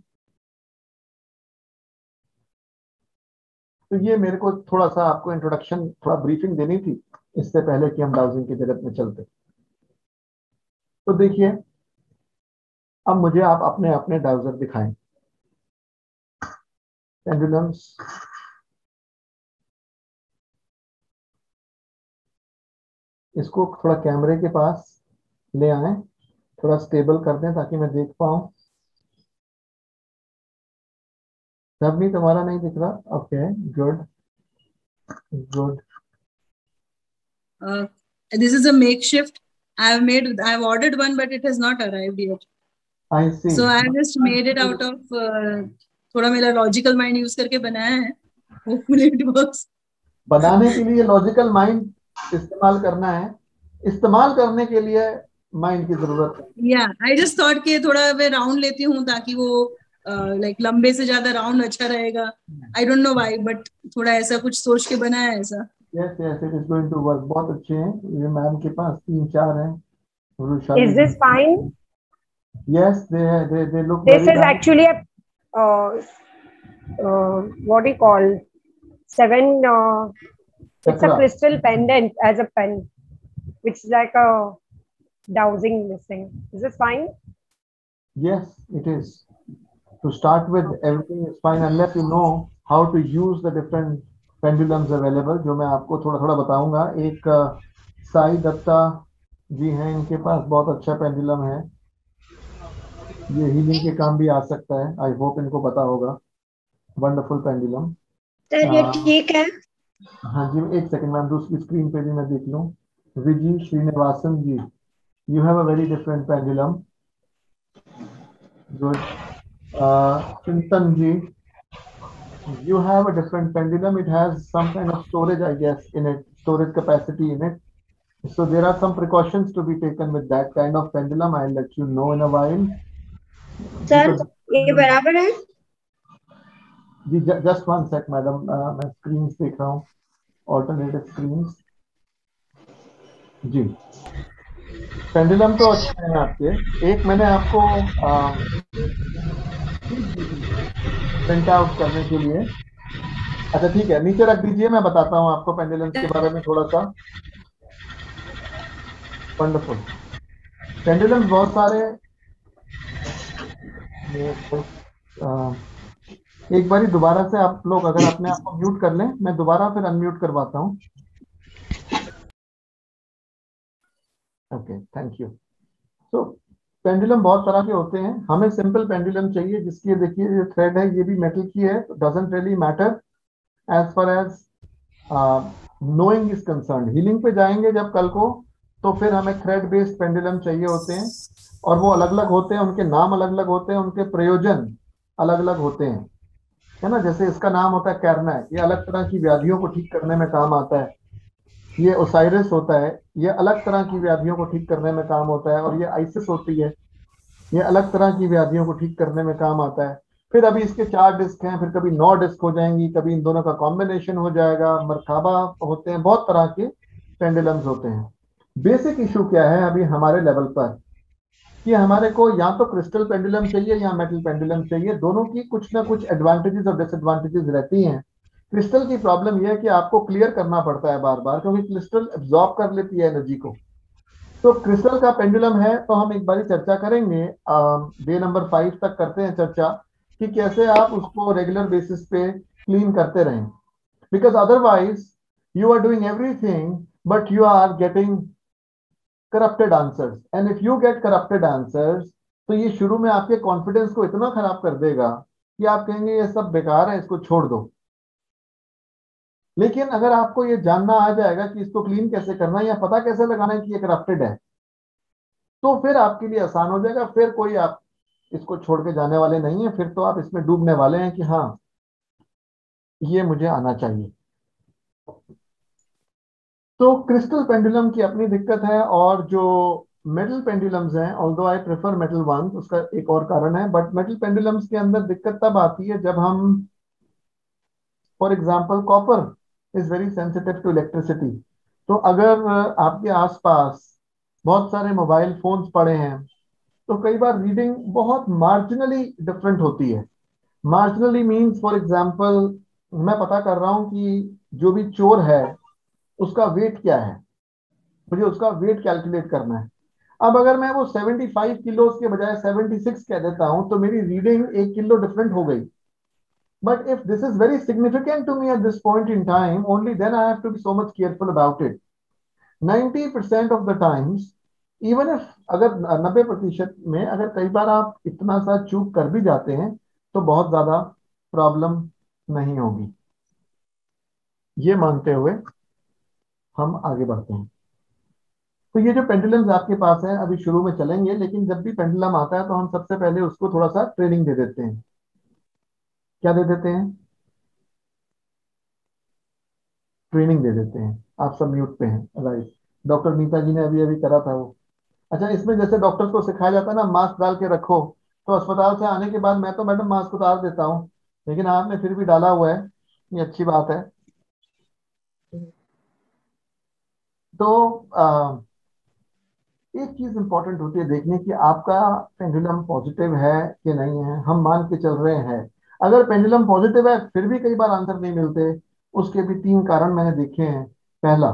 तो ये मेरे को थोड़ा सा आपको इंट्रोडक्शन, थोड़ा ब्रीफिंग देनी थी इससे पहले कि हम डाउजिंग के जगत में चलते। तो देखिए, अब मुझे आप अपने अपने डाउजर दिखाएं, पेंडुलम्स। इसको थोड़ा कैमरे के पास ले आए, थोड़ा स्टेबल कर दें ताकि मैं देख पाऊं। तब भी तुम्हारा नहीं दिख रहा, okay good good. Uh, this is a makeshift. I have made. I have ordered one, but it has not arrived yet. I see. So I just made it out of uh, थोड़ा मेरा logical mind use करके बनाया है। Hopefully it works. बनाने के लिए logical mind इस्तेमाल करना है, इस्तेमाल करने के लिए माइंड की जरूरत है। Yeah, I just thought कि थोड़ा मैं राउंड लेती हूँ ताकि वो लाइक uh, लंबे से ज्यादा राउंड अच्छा रहेगा। I don't know why, but थोड़ा ऐसा कुछ सोच के बनाया है ऐसा। Yes, yes, it is going to work. बहुत अच्छे हैं ये मैम के पास, तीन चार हैं। Is this fine? Yes, they they they look. This very is nice. actually a uh, uh, what do you call seven? Uh, it's a Chakra. crystal pendant as a pen, which is like a dowsing this thing. Is this fine? Yes, it is. To start with, everything is fine unless you know how to use the different pendulums available, जो मैं आपको थोड़ा थोड़ा बताऊंगा। एक साई दत्ता जी हैं, इनके पास बहुत अच्छा पेंडुलम है, ये हीलिंग के काम भी आ सकता है। आई होप इनको पता होगा। Wonderful pendulum. सर ये ठीक है। हाँ जी, एक सेकंड मैम, दूसरी स्क्रीन पे भी मैं देख लूँ। Viji Srinivasan ji, you have a very different pendulum. Good. Chintan ji, you have a different pendulum. It has some kind of storage, I guess, in it, storage capacity in it. So there are some precautions to be taken with that kind of pendulum. I'll let you know in a while. Sir Because ये बराबर है। जी, just one sec, madam. Uh, मैं screens देख रहा हूँ, alternative screens. जी, pendulum तो अच्छे हैं आपके। एक मैंने आपको प्रिंट आउट करने के लिए, अच्छा ठीक है, नीचे रख दीजिए, मैं बताता हूँ आपको पेंडुलम्स के बारे में थोड़ा सा। वंडरफुल। पेंडुलम्स बहुत सारे, अ, एक बारी दोबारा से आप लोग अगर अपने आप को म्यूट कर लें, मैं दोबारा फिर अनम्यूट करवाता हूँ। Okay, thank you. तो पेंडुलम बहुत तरह के होते हैं, हमें सिंपल पेंडुलम चाहिए जिसकी, देखिए ये थ्रेड है, ये भी मेटल की है, doesn't really matter as far as knowing is concern. Healing पे जाएंगे जब कल को, तो फिर हमें थ्रेड बेस्ड पेंडुलम चाहिए होते हैं, और वो अलग अलग होते हैं, उनके नाम अलग अलग होते हैं, उनके प्रयोजन अलग अलग होते हैं, है ना। जैसे इसका नाम होता है कैरनेट, ये अलग तरह की व्याधियों को ठीक करने में काम आता है। ये ओसाइरिस होता है, ये अलग तरह की व्याधियों को ठीक करने में काम होता है। और ये आइसिस होती है, ये अलग तरह की व्याधियों को ठीक करने में काम आता है। फिर अभी इसके चार डिस्क हैं, फिर कभी नौ डिस्क हो जाएंगी, कभी इन दोनों का कॉम्बिनेशन हो जाएगा, मरकाबा होते हैं, बहुत तरह के पेंडुलम्स होते हैं। बेसिक इशू क्या है अभी हमारे लेवल पर, कि हमारे को या तो क्रिस्टल पेंडुलम चाहिए या मेटल पेंडुलम चाहिए। दोनों की कुछ ना कुछ एडवांटेजेस और डिसएडवांटेजेस रहती हैं। क्रिस्टल की प्रॉब्लम यह है कि आपको क्लियर करना पड़ता है बार बार, क्योंकि क्रिस्टल एब्जॉर्ब कर लेती है एनर्जी को। तो क्रिस्टल का पेंडुलम है, तो हम एक बार चर्चा करेंगे, डे नंबर फाइव तक करते हैं चर्चा, कि कैसे आप उसको रेगुलर बेसिस पे क्लीन करते रहें। Because otherwise you are doing everything but you are getting corrupted answers, and if you get corrupted answers, तो ये शुरू में आपके कॉन्फिडेंस को इतना खराब कर देगा कि आप कहेंगे ये सब बेकार है, इसको छोड़ दो। लेकिन अगर आपको ये जानना आ जाएगा कि इसको क्लीन कैसे करना है या पता कैसे लगाना है कि ये करप्टेड है, तो फिर आपके लिए आसान हो जाएगा। फिर कोई आप इसको छोड़ के जाने वाले नहीं है, फिर तो आप इसमें डूबने वाले हैं कि हाँ ये मुझे आना चाहिए। तो क्रिस्टल पेंडुलम की अपनी दिक्कत है, और जो मेटल पेंडुलम्स हैं, although I prefer metal one, उसका एक और कारण है, बट मेटल पेंडुलम्स के अंदर दिक्कत तब आती है जब हम, for example copper is very sensitive to electricity. तो अगर आपके आसपास बहुत सारे मोबाइल फोन्स पड़े हैं, तो कई बार रीडिंग बहुत मार्जिनली डिफरेंट होती है। मार्जिनली मीन्स, फॉर एग्जांपल मैं पता कर रहा हूं कि जो भी चोर है उसका वेट क्या है, मुझे उसका वेट कैलकुलेट करना है। अब अगर मैं वो पचहत्तर किलो के बजाय छिहत्तर कह देता हूं, तो मेरी रीडिंग एक किलो डिफरेंट हो गई। But if this is very significant to me at this point in time, only then I have to be so much careful about it. Ninety percent of the times, even if, अगर नब्बे प्रतिशत में अगर कई बार आप इतना सा चूक कर भी जाते हैं, तो बहुत ज्यादा प्रॉब्लम नहीं होगी। ये मानते हुए हम आगे बढ़ते हैं। तो ये जो पेंडुलम्स आपके पास है, अभी शुरू में चलेंगे, लेकिन जब भी पेंडुलम आता है तो हम सबसे पहले उसको थोड़ा सा ट्रेनिंग दे देते हैं। क्या दे देते हैं? ट्रेनिंग दे देते हैं। आप सब म्यूट पे हैं, राइट। डॉक्टर नीता जी ने अभी अभी करा था वो। अच्छा, इसमें जैसे डॉक्टर्स को सिखाया जाता है ना, मास्क डाल के रखो, तो अस्पताल से आने के बाद मैं तो मैडम मास्क उतार देता हूँ, लेकिन आपने फिर भी डाला हुआ है, ये अच्छी बात है। तो आ, एक चीज इंपॉर्टेंट होती है देखने की, आपका पेंडुलम पॉजिटिव है कि नहीं है। हम मान के चल रहे हैं, अगर पेंडुलम पॉजिटिव है फिर भी कई बार आंसर नहीं मिलते, उसके भी तीन कारण मैंने देखे हैं। पहला,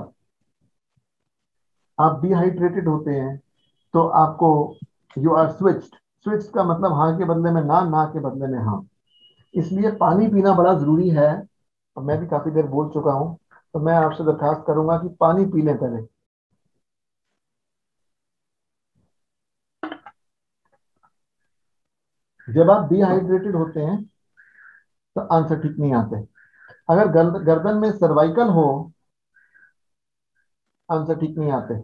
आप डिहाइड्रेटेड होते हैं, तो आपको, यू आर स्विच्ड। स्विच का मतलब हाँ के बदले में ना, ना के बदले में हाँ। इसलिए पानी पीना बड़ा जरूरी है, और मैं भी काफी देर बोल चुका हूँ, तो मैं आपसे दरखास्त करूंगा कि पानी पी लें पहले। जब आप डिहाइड्रेटेड होते हैं तो आंसर ठीक नहीं आते। अगर गर्द, गर्दन में सर्वाइकल हो, आंसर ठीक नहीं आते।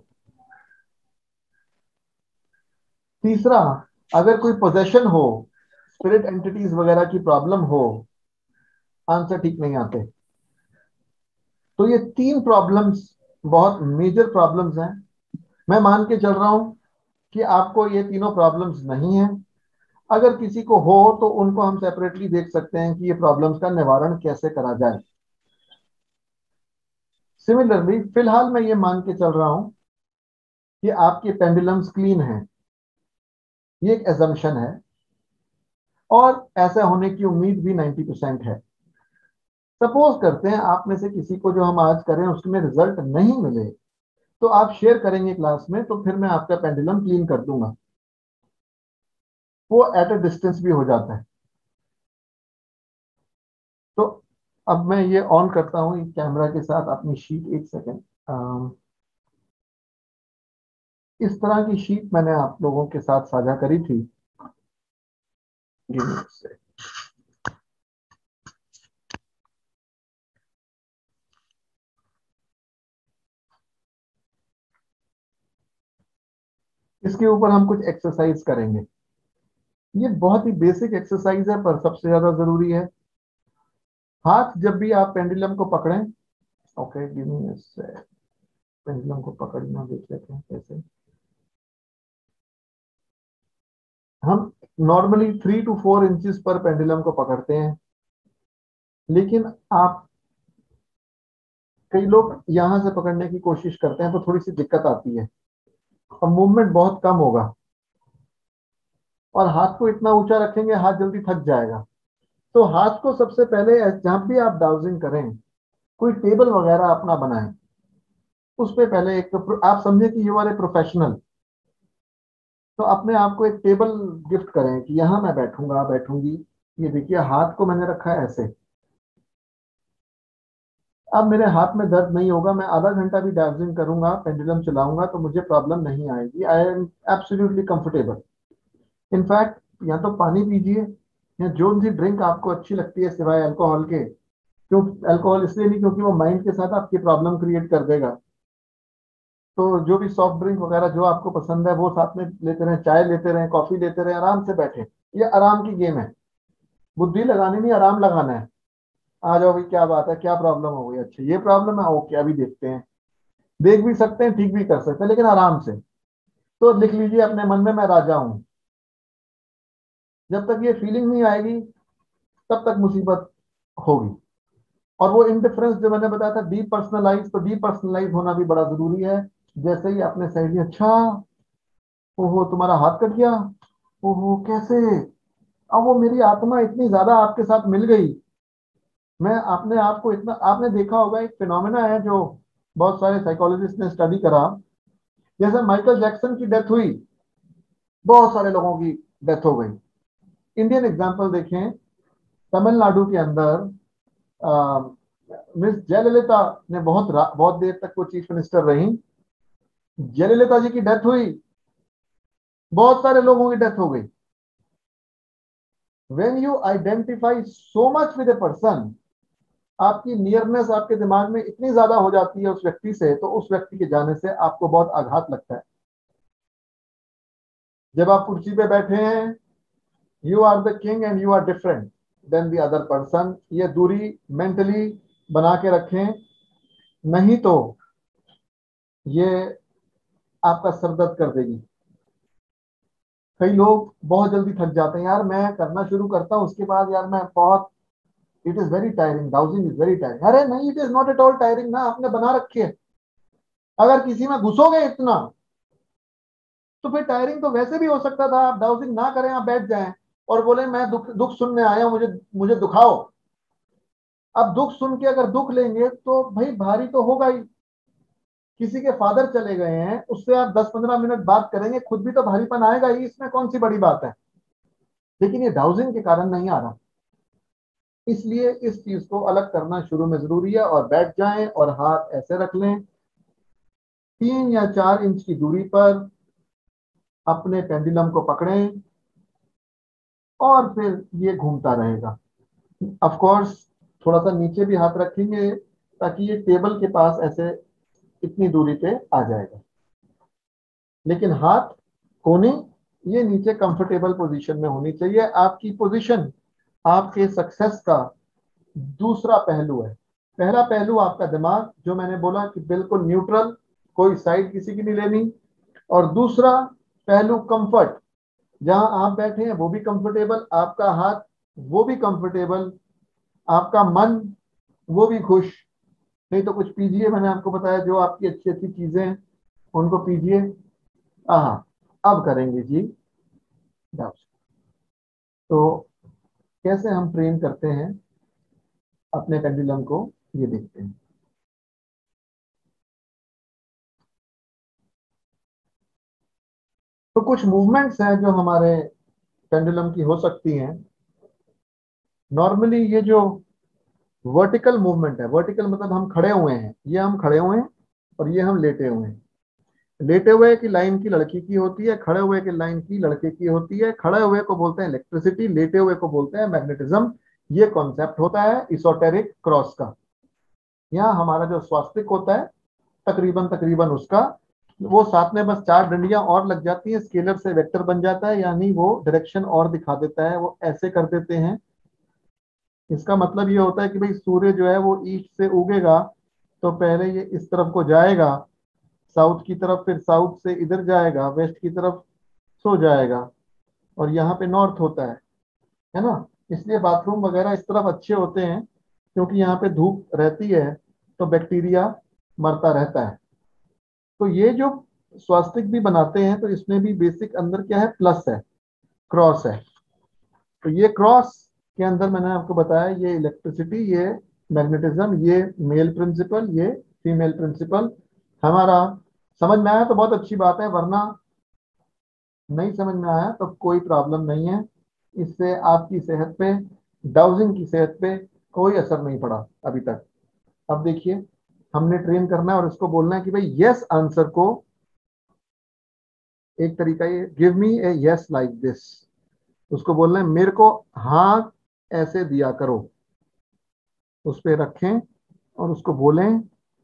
तीसरा, अगर कोई पोजेशन हो, स्पिरिट एंटिटीज वगैरह की प्रॉब्लम हो, आंसर ठीक नहीं आते। तो ये तीन प्रॉब्लम्स बहुत मेजर प्रॉब्लम्स हैं। मैं मान के चल रहा हूं कि आपको ये तीनों प्रॉब्लम्स नहीं है। अगर किसी को हो तो उनको हम सेपरेटली देख सकते हैं कि ये प्रॉब्लम्स का निवारण कैसे करा जाए। सिमिलरली फिलहाल मैं ये मान के चल रहा हूं कि आपके पेंडुलम्स क्लीन हैं। ये एक एजम्पशन है और ऐसा होने की उम्मीद भी नब्बे परसेंट है। सपोज करते हैं आप में से किसी को जो हम आज करें उसमें रिजल्ट नहीं मिले, तो आप शेयर करेंगे क्लास में, तो फिर मैं आपका पेंडुलम क्लीन कर दूंगा। वो एट अ डिस्टेंस भी हो जाता है। तो अब मैं ये ऑन करता हूँ कैमरा के साथ अपनी शीट। एक सेकेंड। इस तरह की शीट मैंने आप लोगों के साथ साझा करी थी। इसके ऊपर हम कुछ एक्सरसाइज करेंगे। ये बहुत ही बेसिक एक्सरसाइज है पर सबसे ज्यादा जरूरी है। हाथ जब भी आप पेंडुलम को पकड़ें, okay give me a second, pendulum को पकड़ना देख लेते हैं कैसे। हम normally three two four inches पर पेंडुलम को पकड़ते हैं, लेकिन आप कई लोग यहां से पकड़ने की कोशिश करते हैं तो थोड़ी सी दिक्कत आती है और मूवमेंट बहुत कम होगा और हाथ को इतना ऊंचा रखेंगे हाथ जल्दी थक जाएगा। तो हाथ को सबसे पहले जहां भी आप डाउजिंग करें, कोई टेबल वगैरह अपना बनाएं। उस पे पहले एक तो आप समझे कि यू आर ए प्रोफेशनल, तो अपने आप को एक टेबल गिफ्ट करें कि यहां मैं बैठूंगा बैठूंगी। ये देखिए हाथ को मैंने रखा है ऐसे। अब मेरे हाथ में दर्द नहीं होगा, मैं आधा घंटा भी डाउजिंग करूंगा, पेंडुलम चलाऊंगा तो मुझे प्रॉब्लम नहीं आएगी। I am absolutely comfortable. In fact या तो पानी पीजिए या जो भी ड्रिंक आपको अच्छी लगती है सिवाय अल्कोहल के। क्यों अल्कोहल? इसलिए नहीं क्योंकि वो माइंड के साथ आपकी प्रॉब्लम क्रिएट कर देगा। तो जो भी सॉफ्ट ड्रिंक वगैरह जो आपको पसंद है वो साथ में लेते रहें, चाय लेते रहें, कॉफी लेते रहें, आराम से बैठे। ये आराम की गेम है, बुद्धि लगानी नहीं, आराम लगाना है। आ जाओ भाई, क्या बात है, क्या प्रॉब्लम हो गई? अच्छा ये प्रॉब्लम है, ओके अभी देखते हैं। देख भी सकते हैं, ठीक भी कर सकते हैं, लेकिन आराम से। तो लिख लीजिए अपने मन में, मैं राजा हूं। जब तक ये फीलिंग नहीं आएगी तब तक मुसीबत होगी। और वो इंडिफरेंस जो मैंने बताया था डीप पर्सनलाइज, तो डीप पर्सनलाइज होना भी बड़ा जरूरी है। जैसे ही आपने सही, अच्छा ओहो तुम्हारा हाथ कट गया, ओहो कैसे? अब वो मेरी आत्मा इतनी ज्यादा आपके साथ मिल गई। मैं अपने आप को इतना, आपने देखा होगा एक फिनोमेना है जो बहुत सारे साइकोलॉजिस्ट ने स्टडी करा। जैसे माइकल जैक्सन की डेथ हुई, बहुत सारे लोगों की डेथ हो गई। इंडियन एग्जांपल देखें, तमिलनाडु के अंदर मिस जयललिता ने बहुत रा- बहुत देर तक वो चीफ मिनिस्टर रही। जयललिता जी की डेथ हुई, बहुत सारे लोगों की डेथ हो गई। When you identify so much with a person, आपकी नियरनेस आपके दिमाग में इतनी ज्यादा हो जाती है उस व्यक्ति से, तो उस व्यक्ति के जाने से आपको बहुत आघात लगता है। जब आप कुर्सी पे बैठे हैं, you are the king and you are different than the other person. ये दूरी मेंटली बना के रखें, नहीं तो ये आपका सर दर्द कर देगी। कई लोग बहुत जल्दी थक जाते हैं, यार मैं करना शुरू करता हूं उसके बाद यार मैं बहुत, it is very tiring, dowsing is very tiring. अरे नहीं, it is not at all tiring ना, आपने बना रखी है। अगर किसी में घुसोगे इतना तो फिर टायरिंग तो वैसे भी हो सकता था। आप डाउजिंग ना करें, आप बैठ जाएं और बोले मैं दुख दुख सुनने आया हूं, मुझे मुझे दुखाओ। अब दुख सुन के अगर दुख लेंगे तो भाई भारी तो होगा ही। किसी के फादर चले गए हैं, उससे आप दस पंद्रह मिनट बात करेंगे, खुद भी तो भारीपन आएगा ही, इसमें कौन सी बड़ी बात है। लेकिन ये डाउजिंग के कारण नहीं आ रहा। इसलिए इस चीज को अलग करना शुरू में जरूरी है। और बैठ जाएं और हाथ ऐसे रख लें, तीन या चार इंच की दूरी पर अपने पेंडुलम को पकड़ें। और फिर ये घूमता रहेगा। ऑफ कोर्स थोड़ा सा नीचे भी हाथ रखेंगे ताकि ये टेबल के पास ऐसे इतनी दूरी पे आ जाएगा, लेकिन हाथ कोने ये नीचे कंफर्टेबल पोजीशन में होनी चाहिए। आपकी पोजीशन आपके सक्सेस का दूसरा पहलू है। पहला पहलू आपका दिमाग, जो मैंने बोला कि बिल्कुल न्यूट्रल, कोई साइड किसी की नहीं लेनी। और दूसरा पहलू कंफर्ट, जहां आप बैठे हैं वो भी कंफर्टेबल, आपका हाथ वो भी कंफर्टेबल, आपका मन वो भी खुश। नहीं तो कुछ पीजिए, मैंने आपको बताया जो आपकी अच्छी अच्छी चीजें हैं उनको पीजिए। हाँ, अब करेंगे जी डाउट। तो कैसे हम ट्रेन करते हैं अपने पेंडुलम को, ये देखते हैं। तो कुछ मूवमेंट्स हैं जो हमारे पेंडुलम की हो सकती हैं। नॉर्मली ये जो वर्टिकल मूवमेंट है, वर्टिकल मतलब हम खड़े हुए हैं, ये हम खड़े हुए हैं और ये हम लेटे हुए हैं। लेटे हुए की लाइन की लड़की की होती है, खड़े हुए की लाइन की लड़के की होती है। खड़े हुए को बोलते हैं इलेक्ट्रिसिटी, लेटे हुए को बोलते हैं मैग्नेटिज्म। ये कॉन्सेप्ट होता है इसोटेरिक क्रॉस का। यहाँ हमारा जो स्वास्तिक होता है तकरीबन तकरीबन उसका वो साथ में बस चार डंडियां और लग जाती हैं, स्केलर से वेक्टर बन जाता है, यानी वो डायरेक्शन और दिखा देता है। वो ऐसे कर देते हैं। इसका मतलब ये होता है कि भाई सूर्य जो है वो ईस्ट से उगेगा तो पहले ये इस तरफ को जाएगा साउथ की तरफ, फिर साउथ से इधर जाएगा वेस्ट की तरफ, सो जाएगा, और यहाँ पे नॉर्थ होता है है ना। इसलिए बाथरूम वगैरह इस तरफ अच्छे होते हैं क्योंकि यहाँ पे धूप रहती है तो बैक्टीरिया मरता रहता है। तो ये जो स्वास्तिक भी बनाते हैं तो इसमें भी बेसिक अंदर क्या है, प्लस है, क्रॉस है। तो ये क्रॉस के अंदर मैंने आपको बताया ये इलेक्ट्रिसिटी, ये मैग्नेटिज्म, ये मेल प्रिंसिपल, ये फीमेल प्रिंसिपल। हमारा समझ में आया तो बहुत अच्छी बात है, वरना नहीं समझ में आया तो कोई प्रॉब्लम नहीं है। इससे आपकी सेहत पे, डाउजिंग की सेहत पे कोई असर नहीं पड़ा अभी तक। अब देखिए हमने ट्रेन करना है और इसको बोलना है कि भाई यस आंसर को, एक तरीका ये, give me a yes like this, उसको बोलना है मेरे को हाँ ऐसे दिया करो। उस पे रखें और उसको बोलें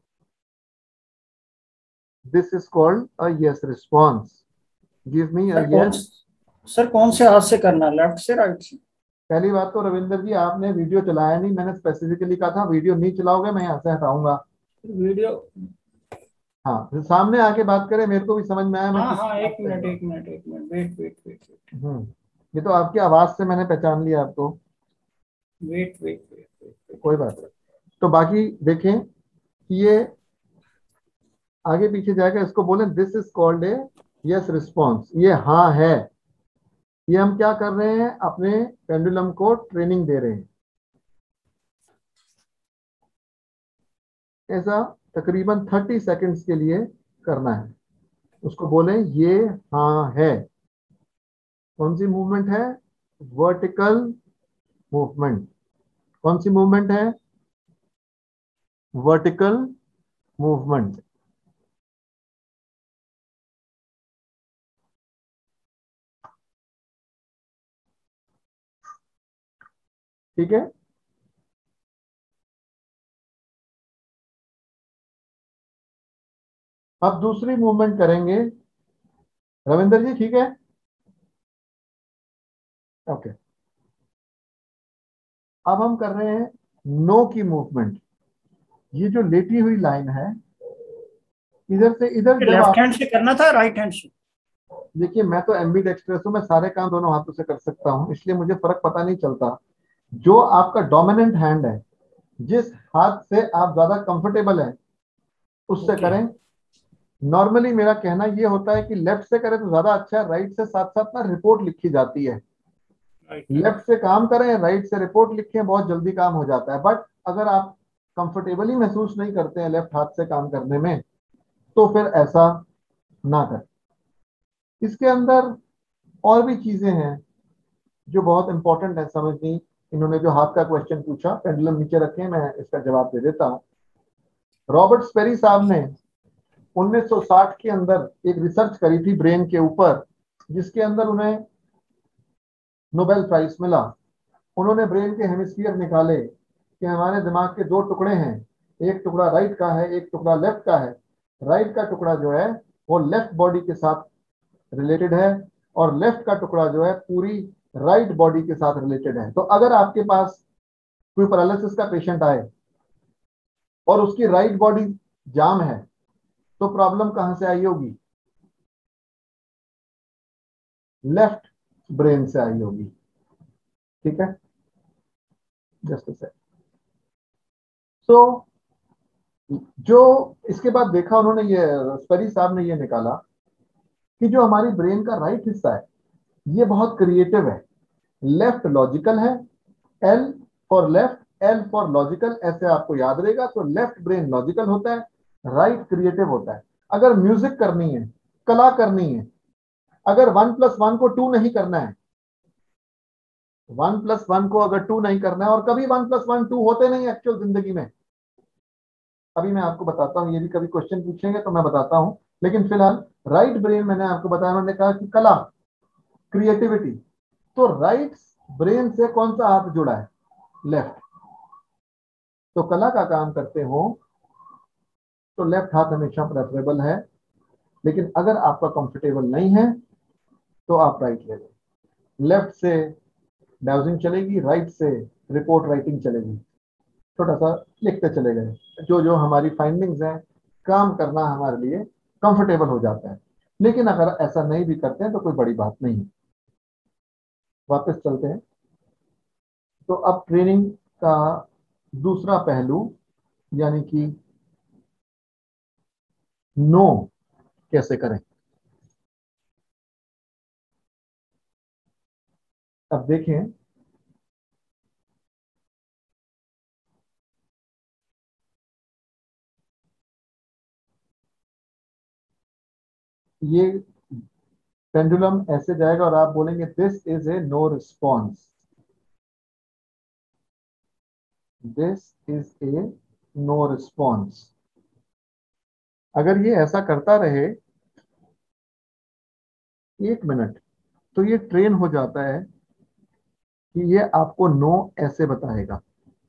this is called a yes response, give me a sir कौन यस। सर कौन से हाथ से करना, लेफ्ट से राइट से? पहली बात तो रविंदर जी आपने वीडियो चलाया नहीं, मैंने स्पेसिफिकली कहा था वीडियो नहीं चलाओगे मैं यहाँ से हटाऊंगा। वीडियो, हाँ तो सामने आके बात करें, मेरे को भी समझ में आया मैं हाँ किस हाँ, बात एक कर मिनट रहा एक मिनट एक minute, wait wait wait wait हूँ। हम्म, ये तो आपकी आवाज से मैंने पहचान लिया आपको। वेट वेट वेट वेट कोई बात नहीं। तो बाकी देखें कि ये आगे पीछे जाएगा, इसको बोलें this is called a yes response, ये हाँ है। ये हम क्या कर रहे हैं, अपने पेंडुलम को ट्रेनिंग दे रहे हैं। ऐसा तकरीबन थर्टी सेकेंड्स के लिए करना है। उसको बोलें ये हाँ है। कौन सी मूवमेंट है, वर्टिकल मूवमेंट। कौन सी मूवमेंट है, वर्टिकल मूवमेंट। ठीक है। अब दूसरी मूवमेंट करेंगे रविंदर जी, ठीक है, ओके। अब हम कर रहे हैं नो की मूवमेंट। ये जो लेटी हुई लाइन है, इधर से इधर जब लेफ्ट आप, हैंड से करना था राइट हैंड से? देखिए मैं तो एमबी डेक्सट्रस हूं, मैं सारे काम दोनों हाथों से कर सकता हूं, इसलिए मुझे फर्क पता नहीं चलता। जो आपका डोमिनेंट हैंड है, जिस हाथ से आप ज्यादा कंफर्टेबल हैं उससे Okay. करें। नॉर्मली मेरा कहना ये होता है कि लेफ्ट से करें तो ज्यादा अच्छा है, राइट से साथ साथ ना रिपोर्ट लिखी जाती है। Right. लेफ्ट से काम करें, राइट से रिपोर्ट लिखें, बहुत जल्दी काम हो जाता है। बट अगर आप कंफर्टेबली महसूस नहीं करते हैं लेफ्ट हाथ से काम करने में तो फिर ऐसा ना करें। इसके अंदर और भी चीजें हैं जो बहुत इंपॉर्टेंट है समझनी। इन्होंने जो हाथ का क्वेश्चन पूछा, पेंडुलम नीचे रखें, मैं इसका जवाब दे देता हूं। रॉबर्ट स्पेरी साहब ने उन्नीस सौ साठ के अंदर एक रिसर्च करी थी ब्रेन के ऊपर, जिसके अंदर उन्हें नोबेल प्राइज मिला। उन्होंने ब्रेन के हेमिस्फीयर निकाले कि हमारे दिमाग के दो टुकड़े हैं, एक टुकड़ा राइट का है, एक टुकड़ा लेफ्ट का है। राइट का टुकड़ा जो है वो लेफ्ट बॉडी के साथ रिलेटेड है, और लेफ्ट का टुकड़ा जो है पूरी राइट बॉडी के साथ रिलेटेड है। तो अगर आपके पास कोई पैरालिसिस का पेशेंट आए और उसकी राइट बॉडी जाम है, तो प्रॉब्लम कहां से आई होगी? लेफ्ट ब्रेन से आई होगी। ठीक है, जस्ट से सो जो इसके बाद देखा उन्होंने, ये स्परी साहब ने ये निकाला कि जो हमारी ब्रेन का राइट हिस्सा है ये बहुत क्रिएटिव है। लेफ्ट लॉजिकल है, L for left, L for logical, ऐसे आपको याद रहेगा। तो लेफ्ट ब्रेन लॉजिकल होता है, राइट क्रिएटिव होता है। अगर म्यूजिक करनी है, कला करनी है, अगर वन प्लस वन को टू नहीं करना है, वन प्लस वन को अगर टू नहीं करना है, और कभी वन प्लस वन टू होते नहीं एक्चुअल जिंदगी में, अभी मैं आपको बताता हूं, ये भी कभी क्वेश्चन पूछेंगे तो मैं बताता हूं। लेकिन फिलहाल राइट ब्रेन मैंने आपको बताया, उन्होंने कहा कि कला, क्रिएटिविटी, तो राइट ब्रेन से कौन सा हाथ जुड़ा है? लेफ्ट। तो कला का काम करते हो तो लेफ्ट हाथ हमेशा प्रेफरेबल है, लेकिन अगर आपका कंफर्टेबल नहीं है तो आप राइट ले लो। लेफ्ट से ब्राउजिंग चलेगी, राइट से रिपोर्ट राइटिंग चलेगी। छोटा सा लिखते चले गए, जो जो हमारी फाइंडिंग्स हैं, काम करना हमारे लिए कंफर्टेबल हो जाता है। लेकिन अगर ऐसा नहीं भी करते हैं तो कोई बड़ी बात नहीं है। वापस चलते हैं। तो अब ट्रेनिंग का दूसरा पहलू, यानी कि नो कैसे करें। अब देखें, ये पेंडुलम ऐसे जाएगा और आप बोलेंगे this is a no response, this is a no response. अगर ये ऐसा करता रहे एक मिनट, तो ये ट्रेन हो जाता है कि ये आपको नो ऐसे बताएगा,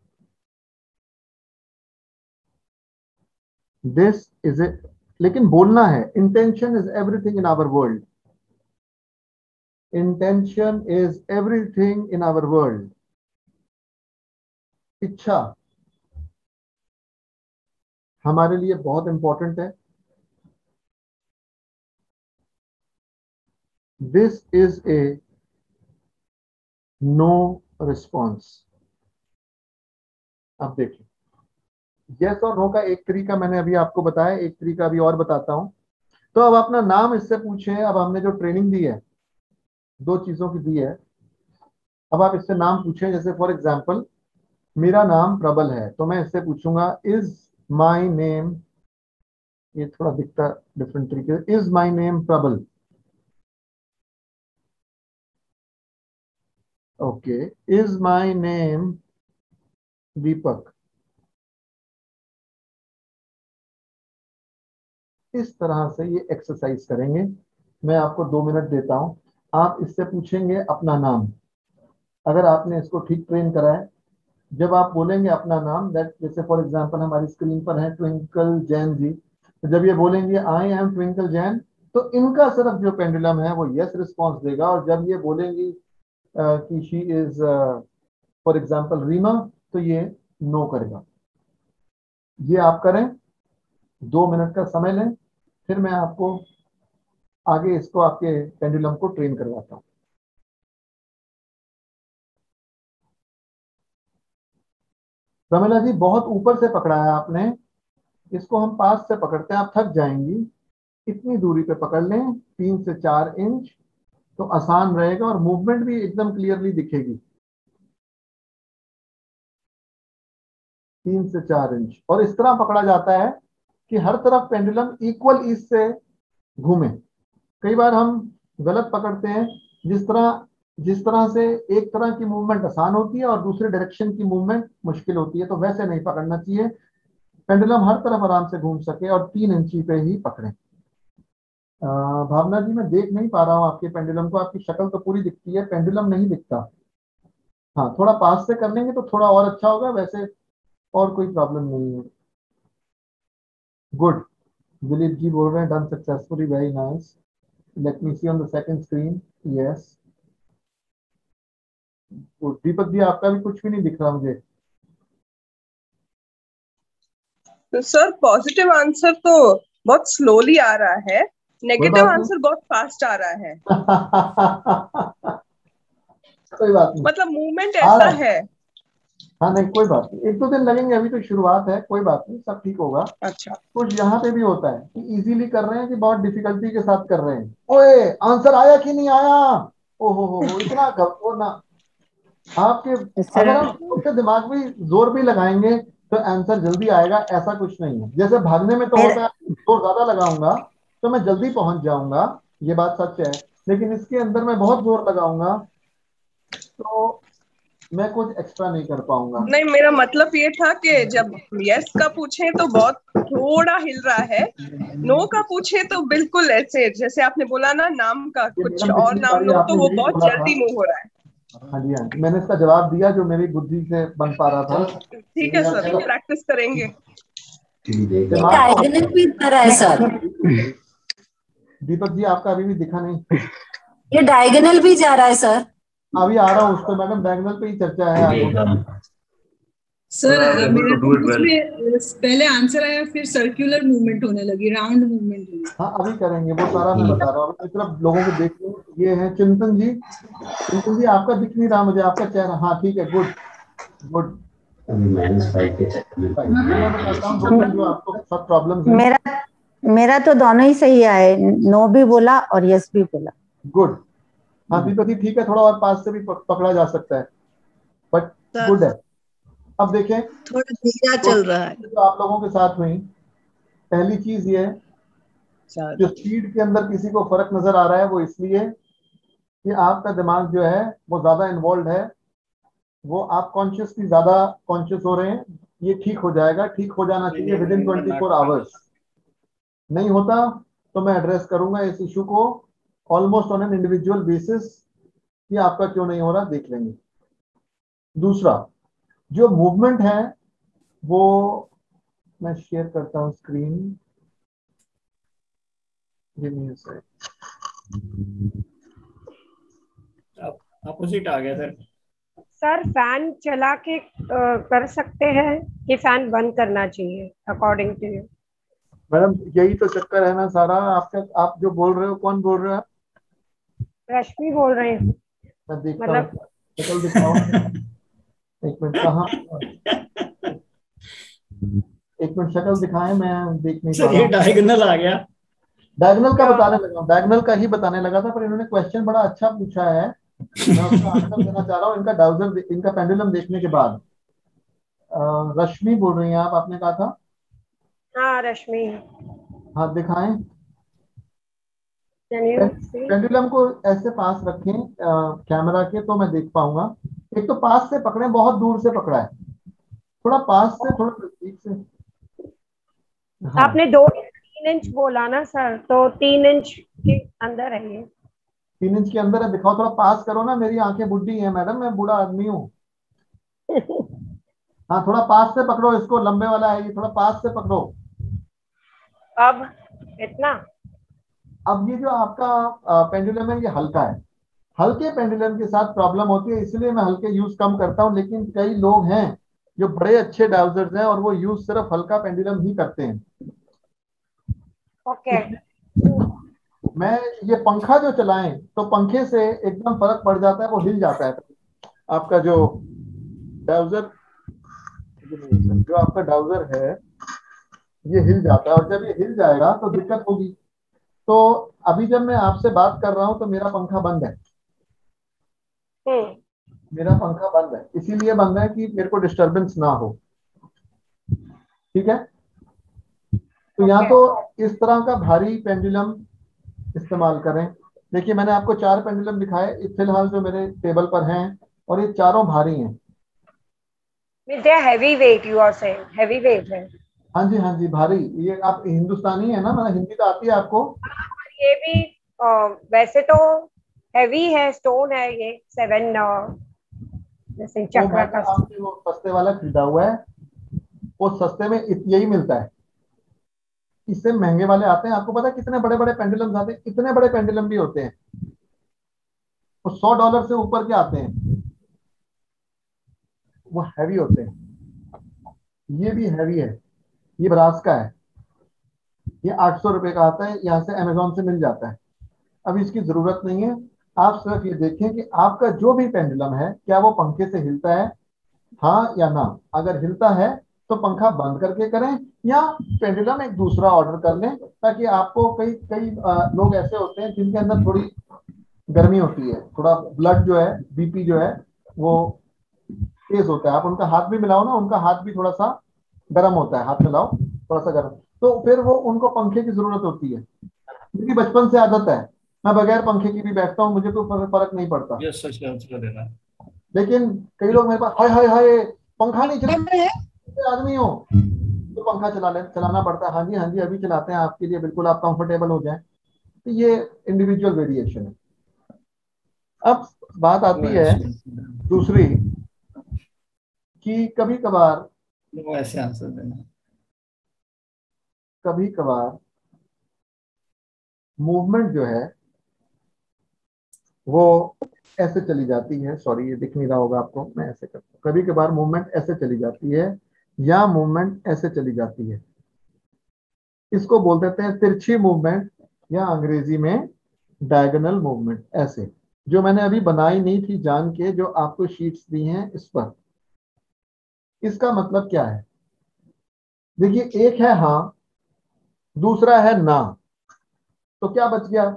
दिस इज ए, लेकिन बोलना है। Intention is everything in our world, intention is everything in our world. इच्छा हमारे लिए बहुत इंपॉर्टेंट है। This is a no response. अब देखिए, यस और नो का एक तरीका मैंने अभी आपको बताया, एक तरीका अभी और बताता हूं। तो अब अपना नाम इससे पूछें। अब हमने जो ट्रेनिंग दी है, दो चीजों की दी है, अब आप इससे नाम पूछें। जैसे फॉर एग्जांपल मेरा नाम प्रबल है, तो मैं इससे पूछूंगा इज माय नेम, ये थोड़ा दिखता डिफरेंट तरीके से, is my name Prabal. Okay, is my name Deepak. इस तरह से ये एक्सरसाइज करेंगे। मैं आपको दो मिनट देता हूं, आप इससे पूछेंगे अपना नाम। अगर आपने इसको ठीक ट्रेन करा है, जब आप बोलेंगे अपना नाम, दैट जैसे फॉर एग्जांपल हमारी स्क्रीन पर है ट्विंकल जैन जी, तो जब ये बोलेंगे आई एम ट्विंकल जैन, तो इनका सिर्फ जो पेंडुलम है वो यस रिस्पॉन्स देगा। और जब ये बोलेंगी कि she is for example Reema, तो ये नो करेगा। ये आप करें, दो मिनट का समय लें, फिर मैं आपको आगे इसको आपके पेंडुलम को ट्रेन करवाता हूं। प्रमिला जी, बहुत ऊपर से पकड़ा है आपने, इसको हम पास से पकड़ते हैं, आप थक जाएंगी। इतनी दूरी पे पकड़ लें, तीन से चार इंच, तो आसान रहेगा और मूवमेंट भी एकदम क्लियरली दिखेगी। तीन से चार इंच, और इस तरह पकड़ा जाता है कि हर तरफ पेंडुलम इक्वल ईज से घूमे। कई बार हम गलत पकड़ते हैं, जिस तरह जिस तरह से एक तरह की मूवमेंट आसान होती है और दूसरे डायरेक्शन की मूवमेंट मुश्किल होती है, तो वैसे नहीं पकड़ना चाहिए। पेंडुलम हर तरफ आराम से घूम सके और तीन इंची पे ही पकड़ें। अ, भावना जी, मैं देख नहीं पा रहा हूँ आपके पेंडुलम को। आपकी शक्ल तो पूरी दिखती है, पेंडुलम नहीं दिखता। हाँ, थोड़ा पास से कर लेंगे तो थोड़ा और अच्छा होगा, वैसे और कोई प्रॉब्लम नहीं है। गुड। दिलीप जी बोल रहे हैं done successfully, very nice. Let me see on the second screen. Yes. Deepak ji, आपका भी कुछ भी नहीं दिख रहा मुझे। तो सर पॉजिटिव आंसर तो बहुत स्लोली आ रहा है, कोई नेगेटिव बात आंसर बहुत फास्ट आ रहा है। नहीं। कोई बात नहीं, मतलब मूवमेंट आ ऐसा रहा है। है। हाँ नहीं, कोई बात नहीं, एक दो दिन लगेंगे, अभी तो शुरुआत है, कोई बात नहीं, सब ठीक होगा। अच्छा। कुछ यहाँ पे भी होता है कि इजीली कर रहे हैं कि बहुत डिफिकल्टी के साथ कर रहे हैं। ओए, आंसर आया कि नहीं आया? ओहो हो हो, इतना घबराओ ना। आपके सर अगर हम खुद से दिमाग भी जोर भी लगाएंगे तो आंसर जल्दी आएगा, ऐसा कुछ नहीं है। जैसे भागने में तो मेरा होता है, जोर ज्यादा लगाऊंगा तो मैं जल्दी पहुंच जाऊंगा, ये बात सच है। लेकिन इसके अंदर मैं बहुत जोर लगाऊंगा तो मैं कुछ एक्स्ट्रा नहीं कर पाऊंगा। नहीं, मेरा मतलब ये था कि जब यस का पूछे तो बहुत थोड़ा हिल रहा है, नो का पूछे तो बिल्कुल ऐसे, जैसे आपने बोला ना नाम का ये कुछ मैडम, और पिछली नाम बारी लो तो आपने वो यही बहुत बोला था। जल्दी मूव हो रहा है। हाँ जी, हाँ जी, मैंने इसका जवाब दिया जो मेरी बुद्धि से बन पा रहा था। ठीक है सर, तो प्रैक्टिस करेंगे। दिमाग डायगोनल भी कर रहा है सर, दीपक जी, आपका अभी भी दिखा नहीं। ये डायगोनल भी जा रहा है सर। अभी आ रहा हूँ उस पर मैडम, डायगोनल पे ही चर्चा है आगे। सर Well, able मेरे to do it confuse well. में अ, पहले आंसर आया, फिर सर्कुलर मूवमेंट होने लगी, राउंड मूवमेंट होने हाँ, अभी करेंगे, वो सारा मैं बता रहा हूँ। अभी सिर्फ लोगों को देख लूं। ये है चिंतन जी। चिंतन जी, आपका दिख नहीं रहा मुझे, आपका चेहरा। हाँ ठीक है, गुड गुड। माइनस फाइव के चक्कर में राइट, मैं बताता हूँ दो तीन जो आपको सब प्रॉब्लम्स हैं। मेरा मेरा तो दोनों ही सही आए, नो भी बोला और यस भी बोला। गुड। हाँ दीपक जी, ठीक है, थोड़ा और पास से भी पक- पकड़ा जा सकता है, बट गुड है। अब देखें, थोड़ा धीरा दो चल रहा है जो आप लोगों के साथ हुई, पहली चीज ये है, सर। जो स्पीड के अंदर किसी को फर्क नजर आ रहा है वो इसलिए कि आपका दिमाग जो है वो ज्यादा इन्वॉल्व है, वो आप कॉन्शियसली ज्यादा कॉन्शियस हो रहे हैं। ये ठीक हो जाएगा, ठीक हो जाना चाहिए within twenty four hours. नहीं होता तो मैं एड्रेस करूंगा इस इशू को almost on an individual basis कि आपका क्यों नहीं हो रहा, देख लेंगे। दूसरा, जो मूवमेंट है वो मैं शेयर करता हूं स्क्रीन। अपोजिट आ गया सर। सर फैन चला के अ, कर सकते हैं कि फैन बंद करना चाहिए अकॉर्डिंग टू यू? मैडम, यही तो चक्कर है ना सारा। आपका आप जो बोल रहे हो, कौन बोल रहे हो आप? रश्मि बोल रहे हैं। मैं देखता हूँ, मतलब शक्ल दिखाओ। एक मिनट, कहाँ? एक मिनट, शक्ल दिखाएं, मैं देख नहीं पा सर रहा ये हूँ। डायगोनल आ गया। डायगोनल का बताने लगा, डायगोनल का ही बताने लगा था, पर इन्होंने क्वेश्चन बड़ा अच्छा पूछा है, मैं उसका आंसर देना चाह रहा हूँ इनका डाउजर, इनका पेंडुलम देखने के बाद। अ, रश्मि बोल रही हैं आप, आपने कहा था? हाँ रश्मि, हाँ, दिखाएं। Can you see? पेंडुलम को ऐसे पास रखें कैमरा के तो मैं देख पाऊंगा। एक तो पास से पकड़े, बहुत दूर से पकड़ा है, थोड़ा पास से, थोड़ा नजदीक से। हाँ, आपने दो तीन इंच बोला ना सर, तो तीन इंच के अंदर है ये। तीन इंच के अंदर है, दिखाओ, थोड़ा पास करो ना, मेरी आंखें बुढ़ी हैं मैडम, मैं बूढ़ा आदमी हूँ। हाँ, थोड़ा पास से पकड़ो इसको, लंबे वाला है ये, थोड़ा पास से पकड़ो। अब इतना? अब ये जो आपका पेंडुलम है ये हल्का है, हल्के पेंडुलम के साथ प्रॉब्लम होती है, इसलिए मैं हल्के यूज कम करता हूँ। लेकिन कई लोग हैं जो बड़े अच्छे डाउजर्स हैं और वो यूज सिर्फ हल्का पेंडुलम ही करते हैं। ओके। मैं ये पंखा जो चलाएं तो पंखे से एकदम फर्क पड़ जाता है, वो हिल जाता है आपका जो डाउजर, जो आपका डाउजर है ये हिल जाता है, और जब ये हिल जाएगा तो दिक्कत होगी। तो अभी जब मैं आपसे बात कर रहा हूं तो मेरा पंखा बंद है, मेरा पंखा बंद है, इसीलिए बंद है कि मेरे को डिस्टरबेंस ना हो। ठीक है, तो यहाँ तो इस तरह का भारी पेंडुलम इस्तेमाल करें। देखिए, मैंने आपको चार पेंडुलम दिखाए फिलहाल जो मेरे टेबल पर हैं, और ये चारों भारी हैं। They heavy weight, you are saying heavy weight है? हाँ जी, हाँ जी, भारी। ये आप हिंदुस्तानी है ना, मतलब हिंदी तो आती है आपको? ये भी अ, वैसे तो हैवी है, स्टोन है ये सेवन, जैसे वो चक्र मैंने का। आपके वो सस्ते वाला खरीदा हुआ है, वो सस्ते में इत- यही मिलता है। इससे महंगे वाले आते हैं, आपको पता है कितने बड़े बड़े पेंडुलम आते हैं, इतने बड़े पेंडुलम भी होते हैं, वो सौ डॉलर से ऊपर के आते हैं, वो हैवी होते हैं। ये भी हैवी है, ये ब्रास का है, ये आठ सौ रुपए का आता है, यहाँ से अमेजोन से मिल जाता है। अब इसकी जरूरत नहीं है, आप सिर्फ ये देखें कि आपका जो भी पेंडुलम है क्या वो पंखे से हिलता है, हाँ या ना। अगर हिलता है तो पंखा बंद करके करें, या पेंडुलम एक दूसरा ऑर्डर कर लें, ताकि आपको कई कई अ, लोग ऐसे होते हैं जिनके अंदर थोड़ी गर्मी होती है, थोड़ा ब्लड जो है, बीपी जो है वो तेज होता है, आप उनका हाथ भी मिलाओ ना, उनका हाथ भी थोड़ा सा गर्म होता है, हाथ मिलाओ थोड़ा सा गर्म, तो फिर वो उनको पंखे की जरूरत होती है। मेरी बचपन से आदत है, मैं बगैर पंखे की भी बैठता हूँ, मुझे कोई फर्क फर्क नहीं पड़ता। यस सर, उसको देना। लेकिन कई लोग मेरे पास, हाय हाय हाय पंखा नहीं चला, आदमी हो तो पंखा चला ले, चलाना पड़ता है। हाँ जी हाँ जी, अभी चलाते हैं आपके लिए, बिल्कुल आप कंफर्टेबल हो जाए। तो ये इंडिविजुअल वेरिएशन है। अब बात आती है दूसरी, कि कभी कभार वो ऐसे आंसर देना। कभी कभार मूवमेंट जो है वो ऐसे चली जाती है, सॉरी ये दिख नहीं रहा होगा आपको, मैं ऐसे करता हूँ, कभी कभार मूवमेंट ऐसे चली जाती है या मूवमेंट ऐसे चली जाती है, इसको बोल देते हैं तिरछी मूवमेंट, या अंग्रेजी में डायगोनल मूवमेंट। ऐसे जो मैंने अभी बनाई नहीं थी जान के, जो आपको शीट्स दी हैं इस पर, इसका मतलब क्या है? देखिए, एक है हाँ, दूसरा है ना, तो क्या बच गया?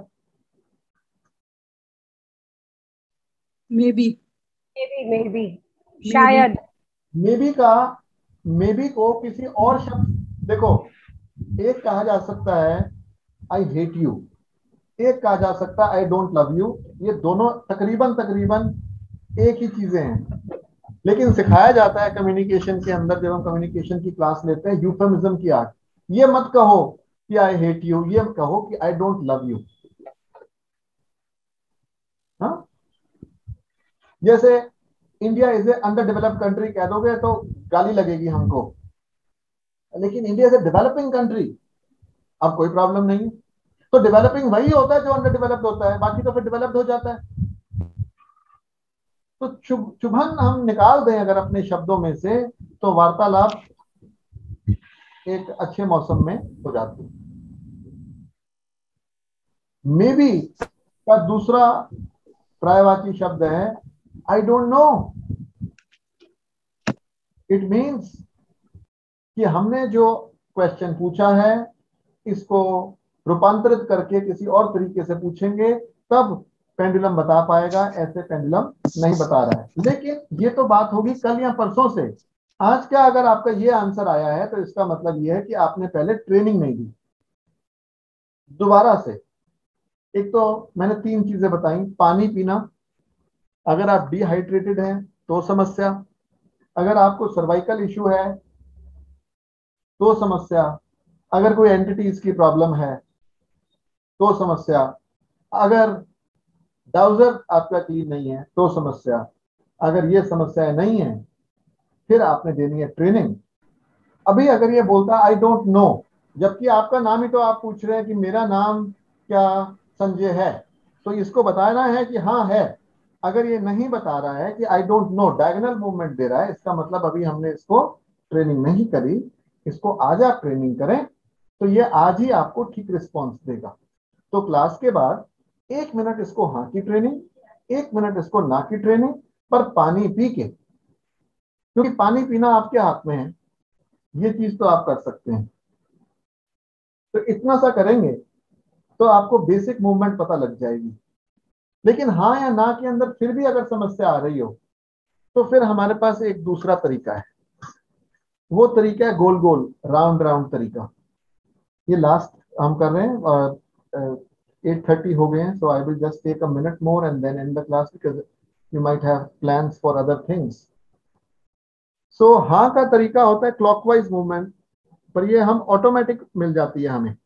Maybe. Maybe, maybe, शायद। मे बी का, मे बी को किसी और शब्द, देखो एक कहा जा सकता है आई हेट यू, एक कहा जा सकता है आई डोंट लव यू, ये दोनों तकरीबन तकरीबन एक ही चीजें हैं, लेकिन सिखाया जाता है कम्युनिकेशन के अंदर, जब हम कम्युनिकेशन की क्लास लेते हैं, यूफेमिज्म की आर्ट। ये मत कहो कि आई हेट यू, ये कहो कि आई डोंट लव यू। हाँ, जैसे India is a under developed country कह दोगे तो गाली लगेगी हमको, लेकिन India is a developing country, अब कोई प्रॉब्लम नहीं है। तो डेवलपिंग वही होता है जो अंडर डेवलप्ड होता है, बाकी तो फिर डेवलप्ड हो जाता है। तो चुभ चुभन हम निकाल दें अगर अपने शब्दों में से, तो वार्तालाप एक अच्छे मौसम में हो जाती है। मे बी का दूसरा पर्यायवाची शब्द है I don't know. It means कि हमने जो क्वेश्चन पूछा है इसको रूपांतरित करके किसी और तरीके से पूछेंगे, तब पेंडुलम बता पाएगा, ऐसे पेंडुलम नहीं बता रहा है। लेकिन ये तो बात होगी कल या परसों से। आज का अगर आपका ये आंसर आया है तो इसका मतलब ये है कि आपने पहले ट्रेनिंग नहीं दी। दोबारा से, एक तो मैंने तीन चीजें बताई, पानी पीना, अगर आप डिहाइड्रेटेड हैं तो समस्या, अगर आपको सर्वाइकल इशू है तो समस्या, अगर कोई एंटिटीज की प्रॉब्लम है तो समस्या, अगर ब्राउजर आपका क्लीन नहीं है तो समस्या, अगर ये समस्याएं नहीं है फिर आपने देनी है ट्रेनिंग। अभी अगर ये बोलता है आई डोंट नो, जबकि आपका नाम ही तो आप पूछ रहे हैं कि मेरा नाम क्या संजय है, तो इसको बताना है कि हाँ है। अगर ये नहीं बता रहा है कि I don't know, diagonal movement दे रहा है, इसका मतलब अभी हमने इसको ट्रेनिंग नहीं करी। इसको आज आप ट्रेनिंग करें तो ये आज ही आपको ठीक रिस्पॉन्स देगा। तो क्लास के बाद एक मिनट इसको हाँ की ट्रेनिंग, एक मिनट इसको ना की ट्रेनिंग, पर पानी पी के, क्योंकि पानी पीना आपके हाथ में है, ये चीज तो आप कर सकते हैं। तो इतना सा करेंगे तो आपको बेसिक मूवमेंट पता लग जाएगी। लेकिन हाँ या ना के अंदर फिर भी अगर समस्या आ रही हो तो फिर हमारे पास एक दूसरा तरीका है, वो तरीका है गोल गोल राउंड राउंड तरीका। ये लास्ट हम कर रहे हैं, एट थर्टी हो गए हैं, so I will just take a minute more and then end the class, because you might have plans for other things. So हाँ का तरीका होता है क्लॉकवाइज मूवमेंट, पर ये हम ऑटोमेटिक मिल जाती है हमें।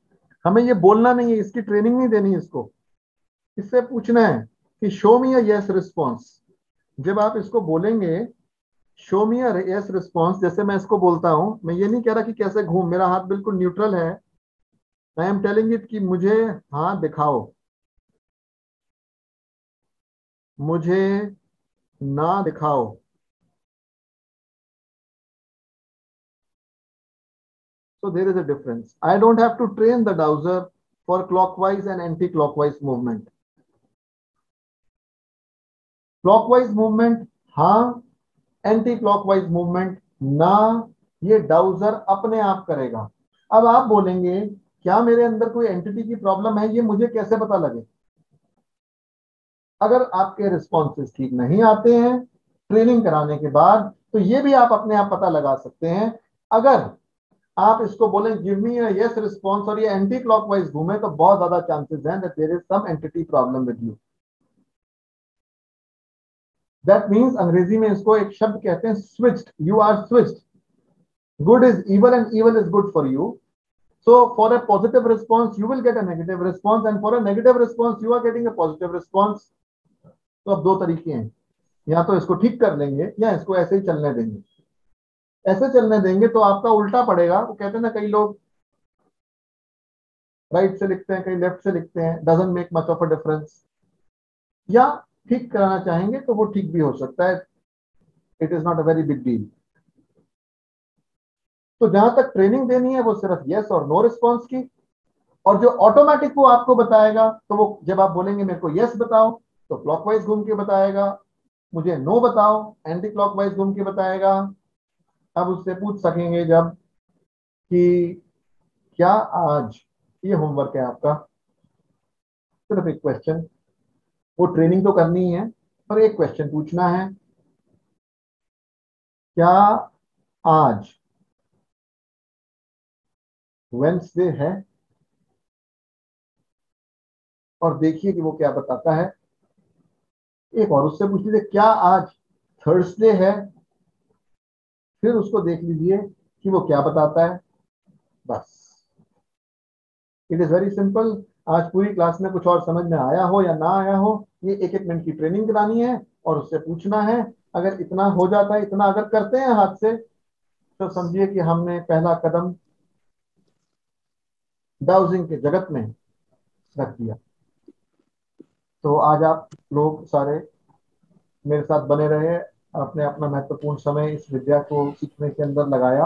हमें ये बोलना नहीं है, इसकी ट्रेनिंग नहीं देनी इसको। इससे पूछना है कि show me a yes response. जब आप इसको बोलेंगे show me a yes response, जैसे मैं इसको बोलता हूं, मैं ये नहीं कह रहा कि कैसे घूम, मेरा हाथ बिल्कुल न्यूट्रल है। आई एम टेलिंग इट कि मुझे हाथ दिखाओ, मुझे ना दिखाओ। So there is a difference. I don't have to train the dowser for clockwise and anti-clockwise movement. Clockwise movement हाँ, anti-clockwise movement ना, ये डाउजर अपने आप करेगा। अब आप बोलेंगे क्या मेरे अंदर कोई एंटिटी की प्रॉब्लम है, ये मुझे कैसे पता लगे? अगर आपके रिस्पॉन्सेस ठीक नहीं आते हैं ट्रेनिंग कराने के बाद, तो ये भी आप अपने आप पता लगा सकते हैं। अगर आप इसको बोलें give me a yes response और ये एंटी क्लॉकवाइज घूमे, तो बहुत ज्यादा चांसेस हैं that there is some entity problem with you. That means अंग्रेजी में इसको एक शब्द कहते हैं switched, you are switched. Good is evil and evil is good for you. So for a positive response you will get a negative response, and for a negative response you are getting a positive response. तो अब दो तरीके हैं, या तो इसको ठीक कर लेंगे या इसको ऐसे ही चलने देंगे। ऐसे चलने देंगे तो आपका उल्टा पड़ेगा। वो कहते हैं ना, कई लोग राइट से लिखते हैं, कई लेफ्ट से लिखते हैं, doesn't make much of a difference. या ठीक कराना चाहेंगे तो वो ठीक भी हो सकता है, it is not a very big deal. तो जहां तक ट्रेनिंग देनी है वो सिर्फ यस और नो रिस्पॉन्स की, और जो ऑटोमेटिक वो आपको बताएगा, तो वो जब आप बोलेंगे मेरे को यस बताओ तो क्लॉकवाइज घूम के बताएगा, मुझे नो बताओ एंटी क्लॉकवाइज घूम के बताएगा। अब उससे पूछ सकेंगे जब कि क्या आज ये होमवर्क है आपका, सिर्फ एक क्वेश्चन, वो ट्रेनिंग तो करनी है पर एक क्वेश्चन पूछना है, क्या आज वेंसडे है? और देखिए कि वो क्या बताता है। एक और उससे पूछ लीजिए क्या आज थर्सडे है, फिर उसको देख लीजिए कि वो क्या बताता है। बस, इट इज वेरी सिंपल। आज पूरी क्लास में कुछ और समझ में आया हो या ना आया हो, ये एक एक मिनट की ट्रेनिंग करानी है और उससे पूछना है। अगर इतना हो जाता है, इतना अगर करते हैं हाथ से, तो समझिए कि हमने पहला कदम डाउजिंग के जगत में रख दिया। तो आज आप लोग सारे मेरे साथ बने रहे, आपने अपना महत्वपूर्ण समय इस विद्या को सीखने के अंदर लगाया,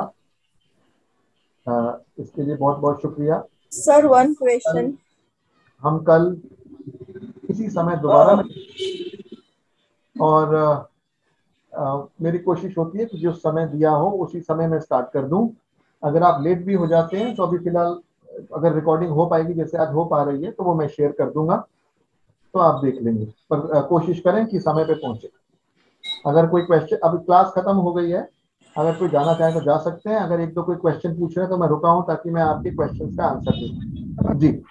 आ, इसके लिए बहुत बहुत शुक्रिया। सर वन क्वेश्चन, हम कल इसी समय दोबारा में, और आ, आ, मेरी कोशिश होती है कि जो समय दिया हो उसी समय में स्टार्ट कर दूं। अगर आप लेट भी हो जाते हैं तो अभी फिलहाल अगर रिकॉर्डिंग हो पाएगी जैसे आज हो पा रही है तो वो मैं शेयर कर दूंगा, तो आप देख लेंगे, पर आ, कोशिश करें कि समय पे पहुंचे। अगर कोई क्वेश्चन, अभी क्लास खत्म हो गई है, अगर कोई जाना चाहे तो जा सकते हैं। अगर एक दो कोई क्वेश्चन पूछ रहे हैं तो मैं रुका हूं ताकि मैं आपके क्वेश्चन का आंसर दूं। जी।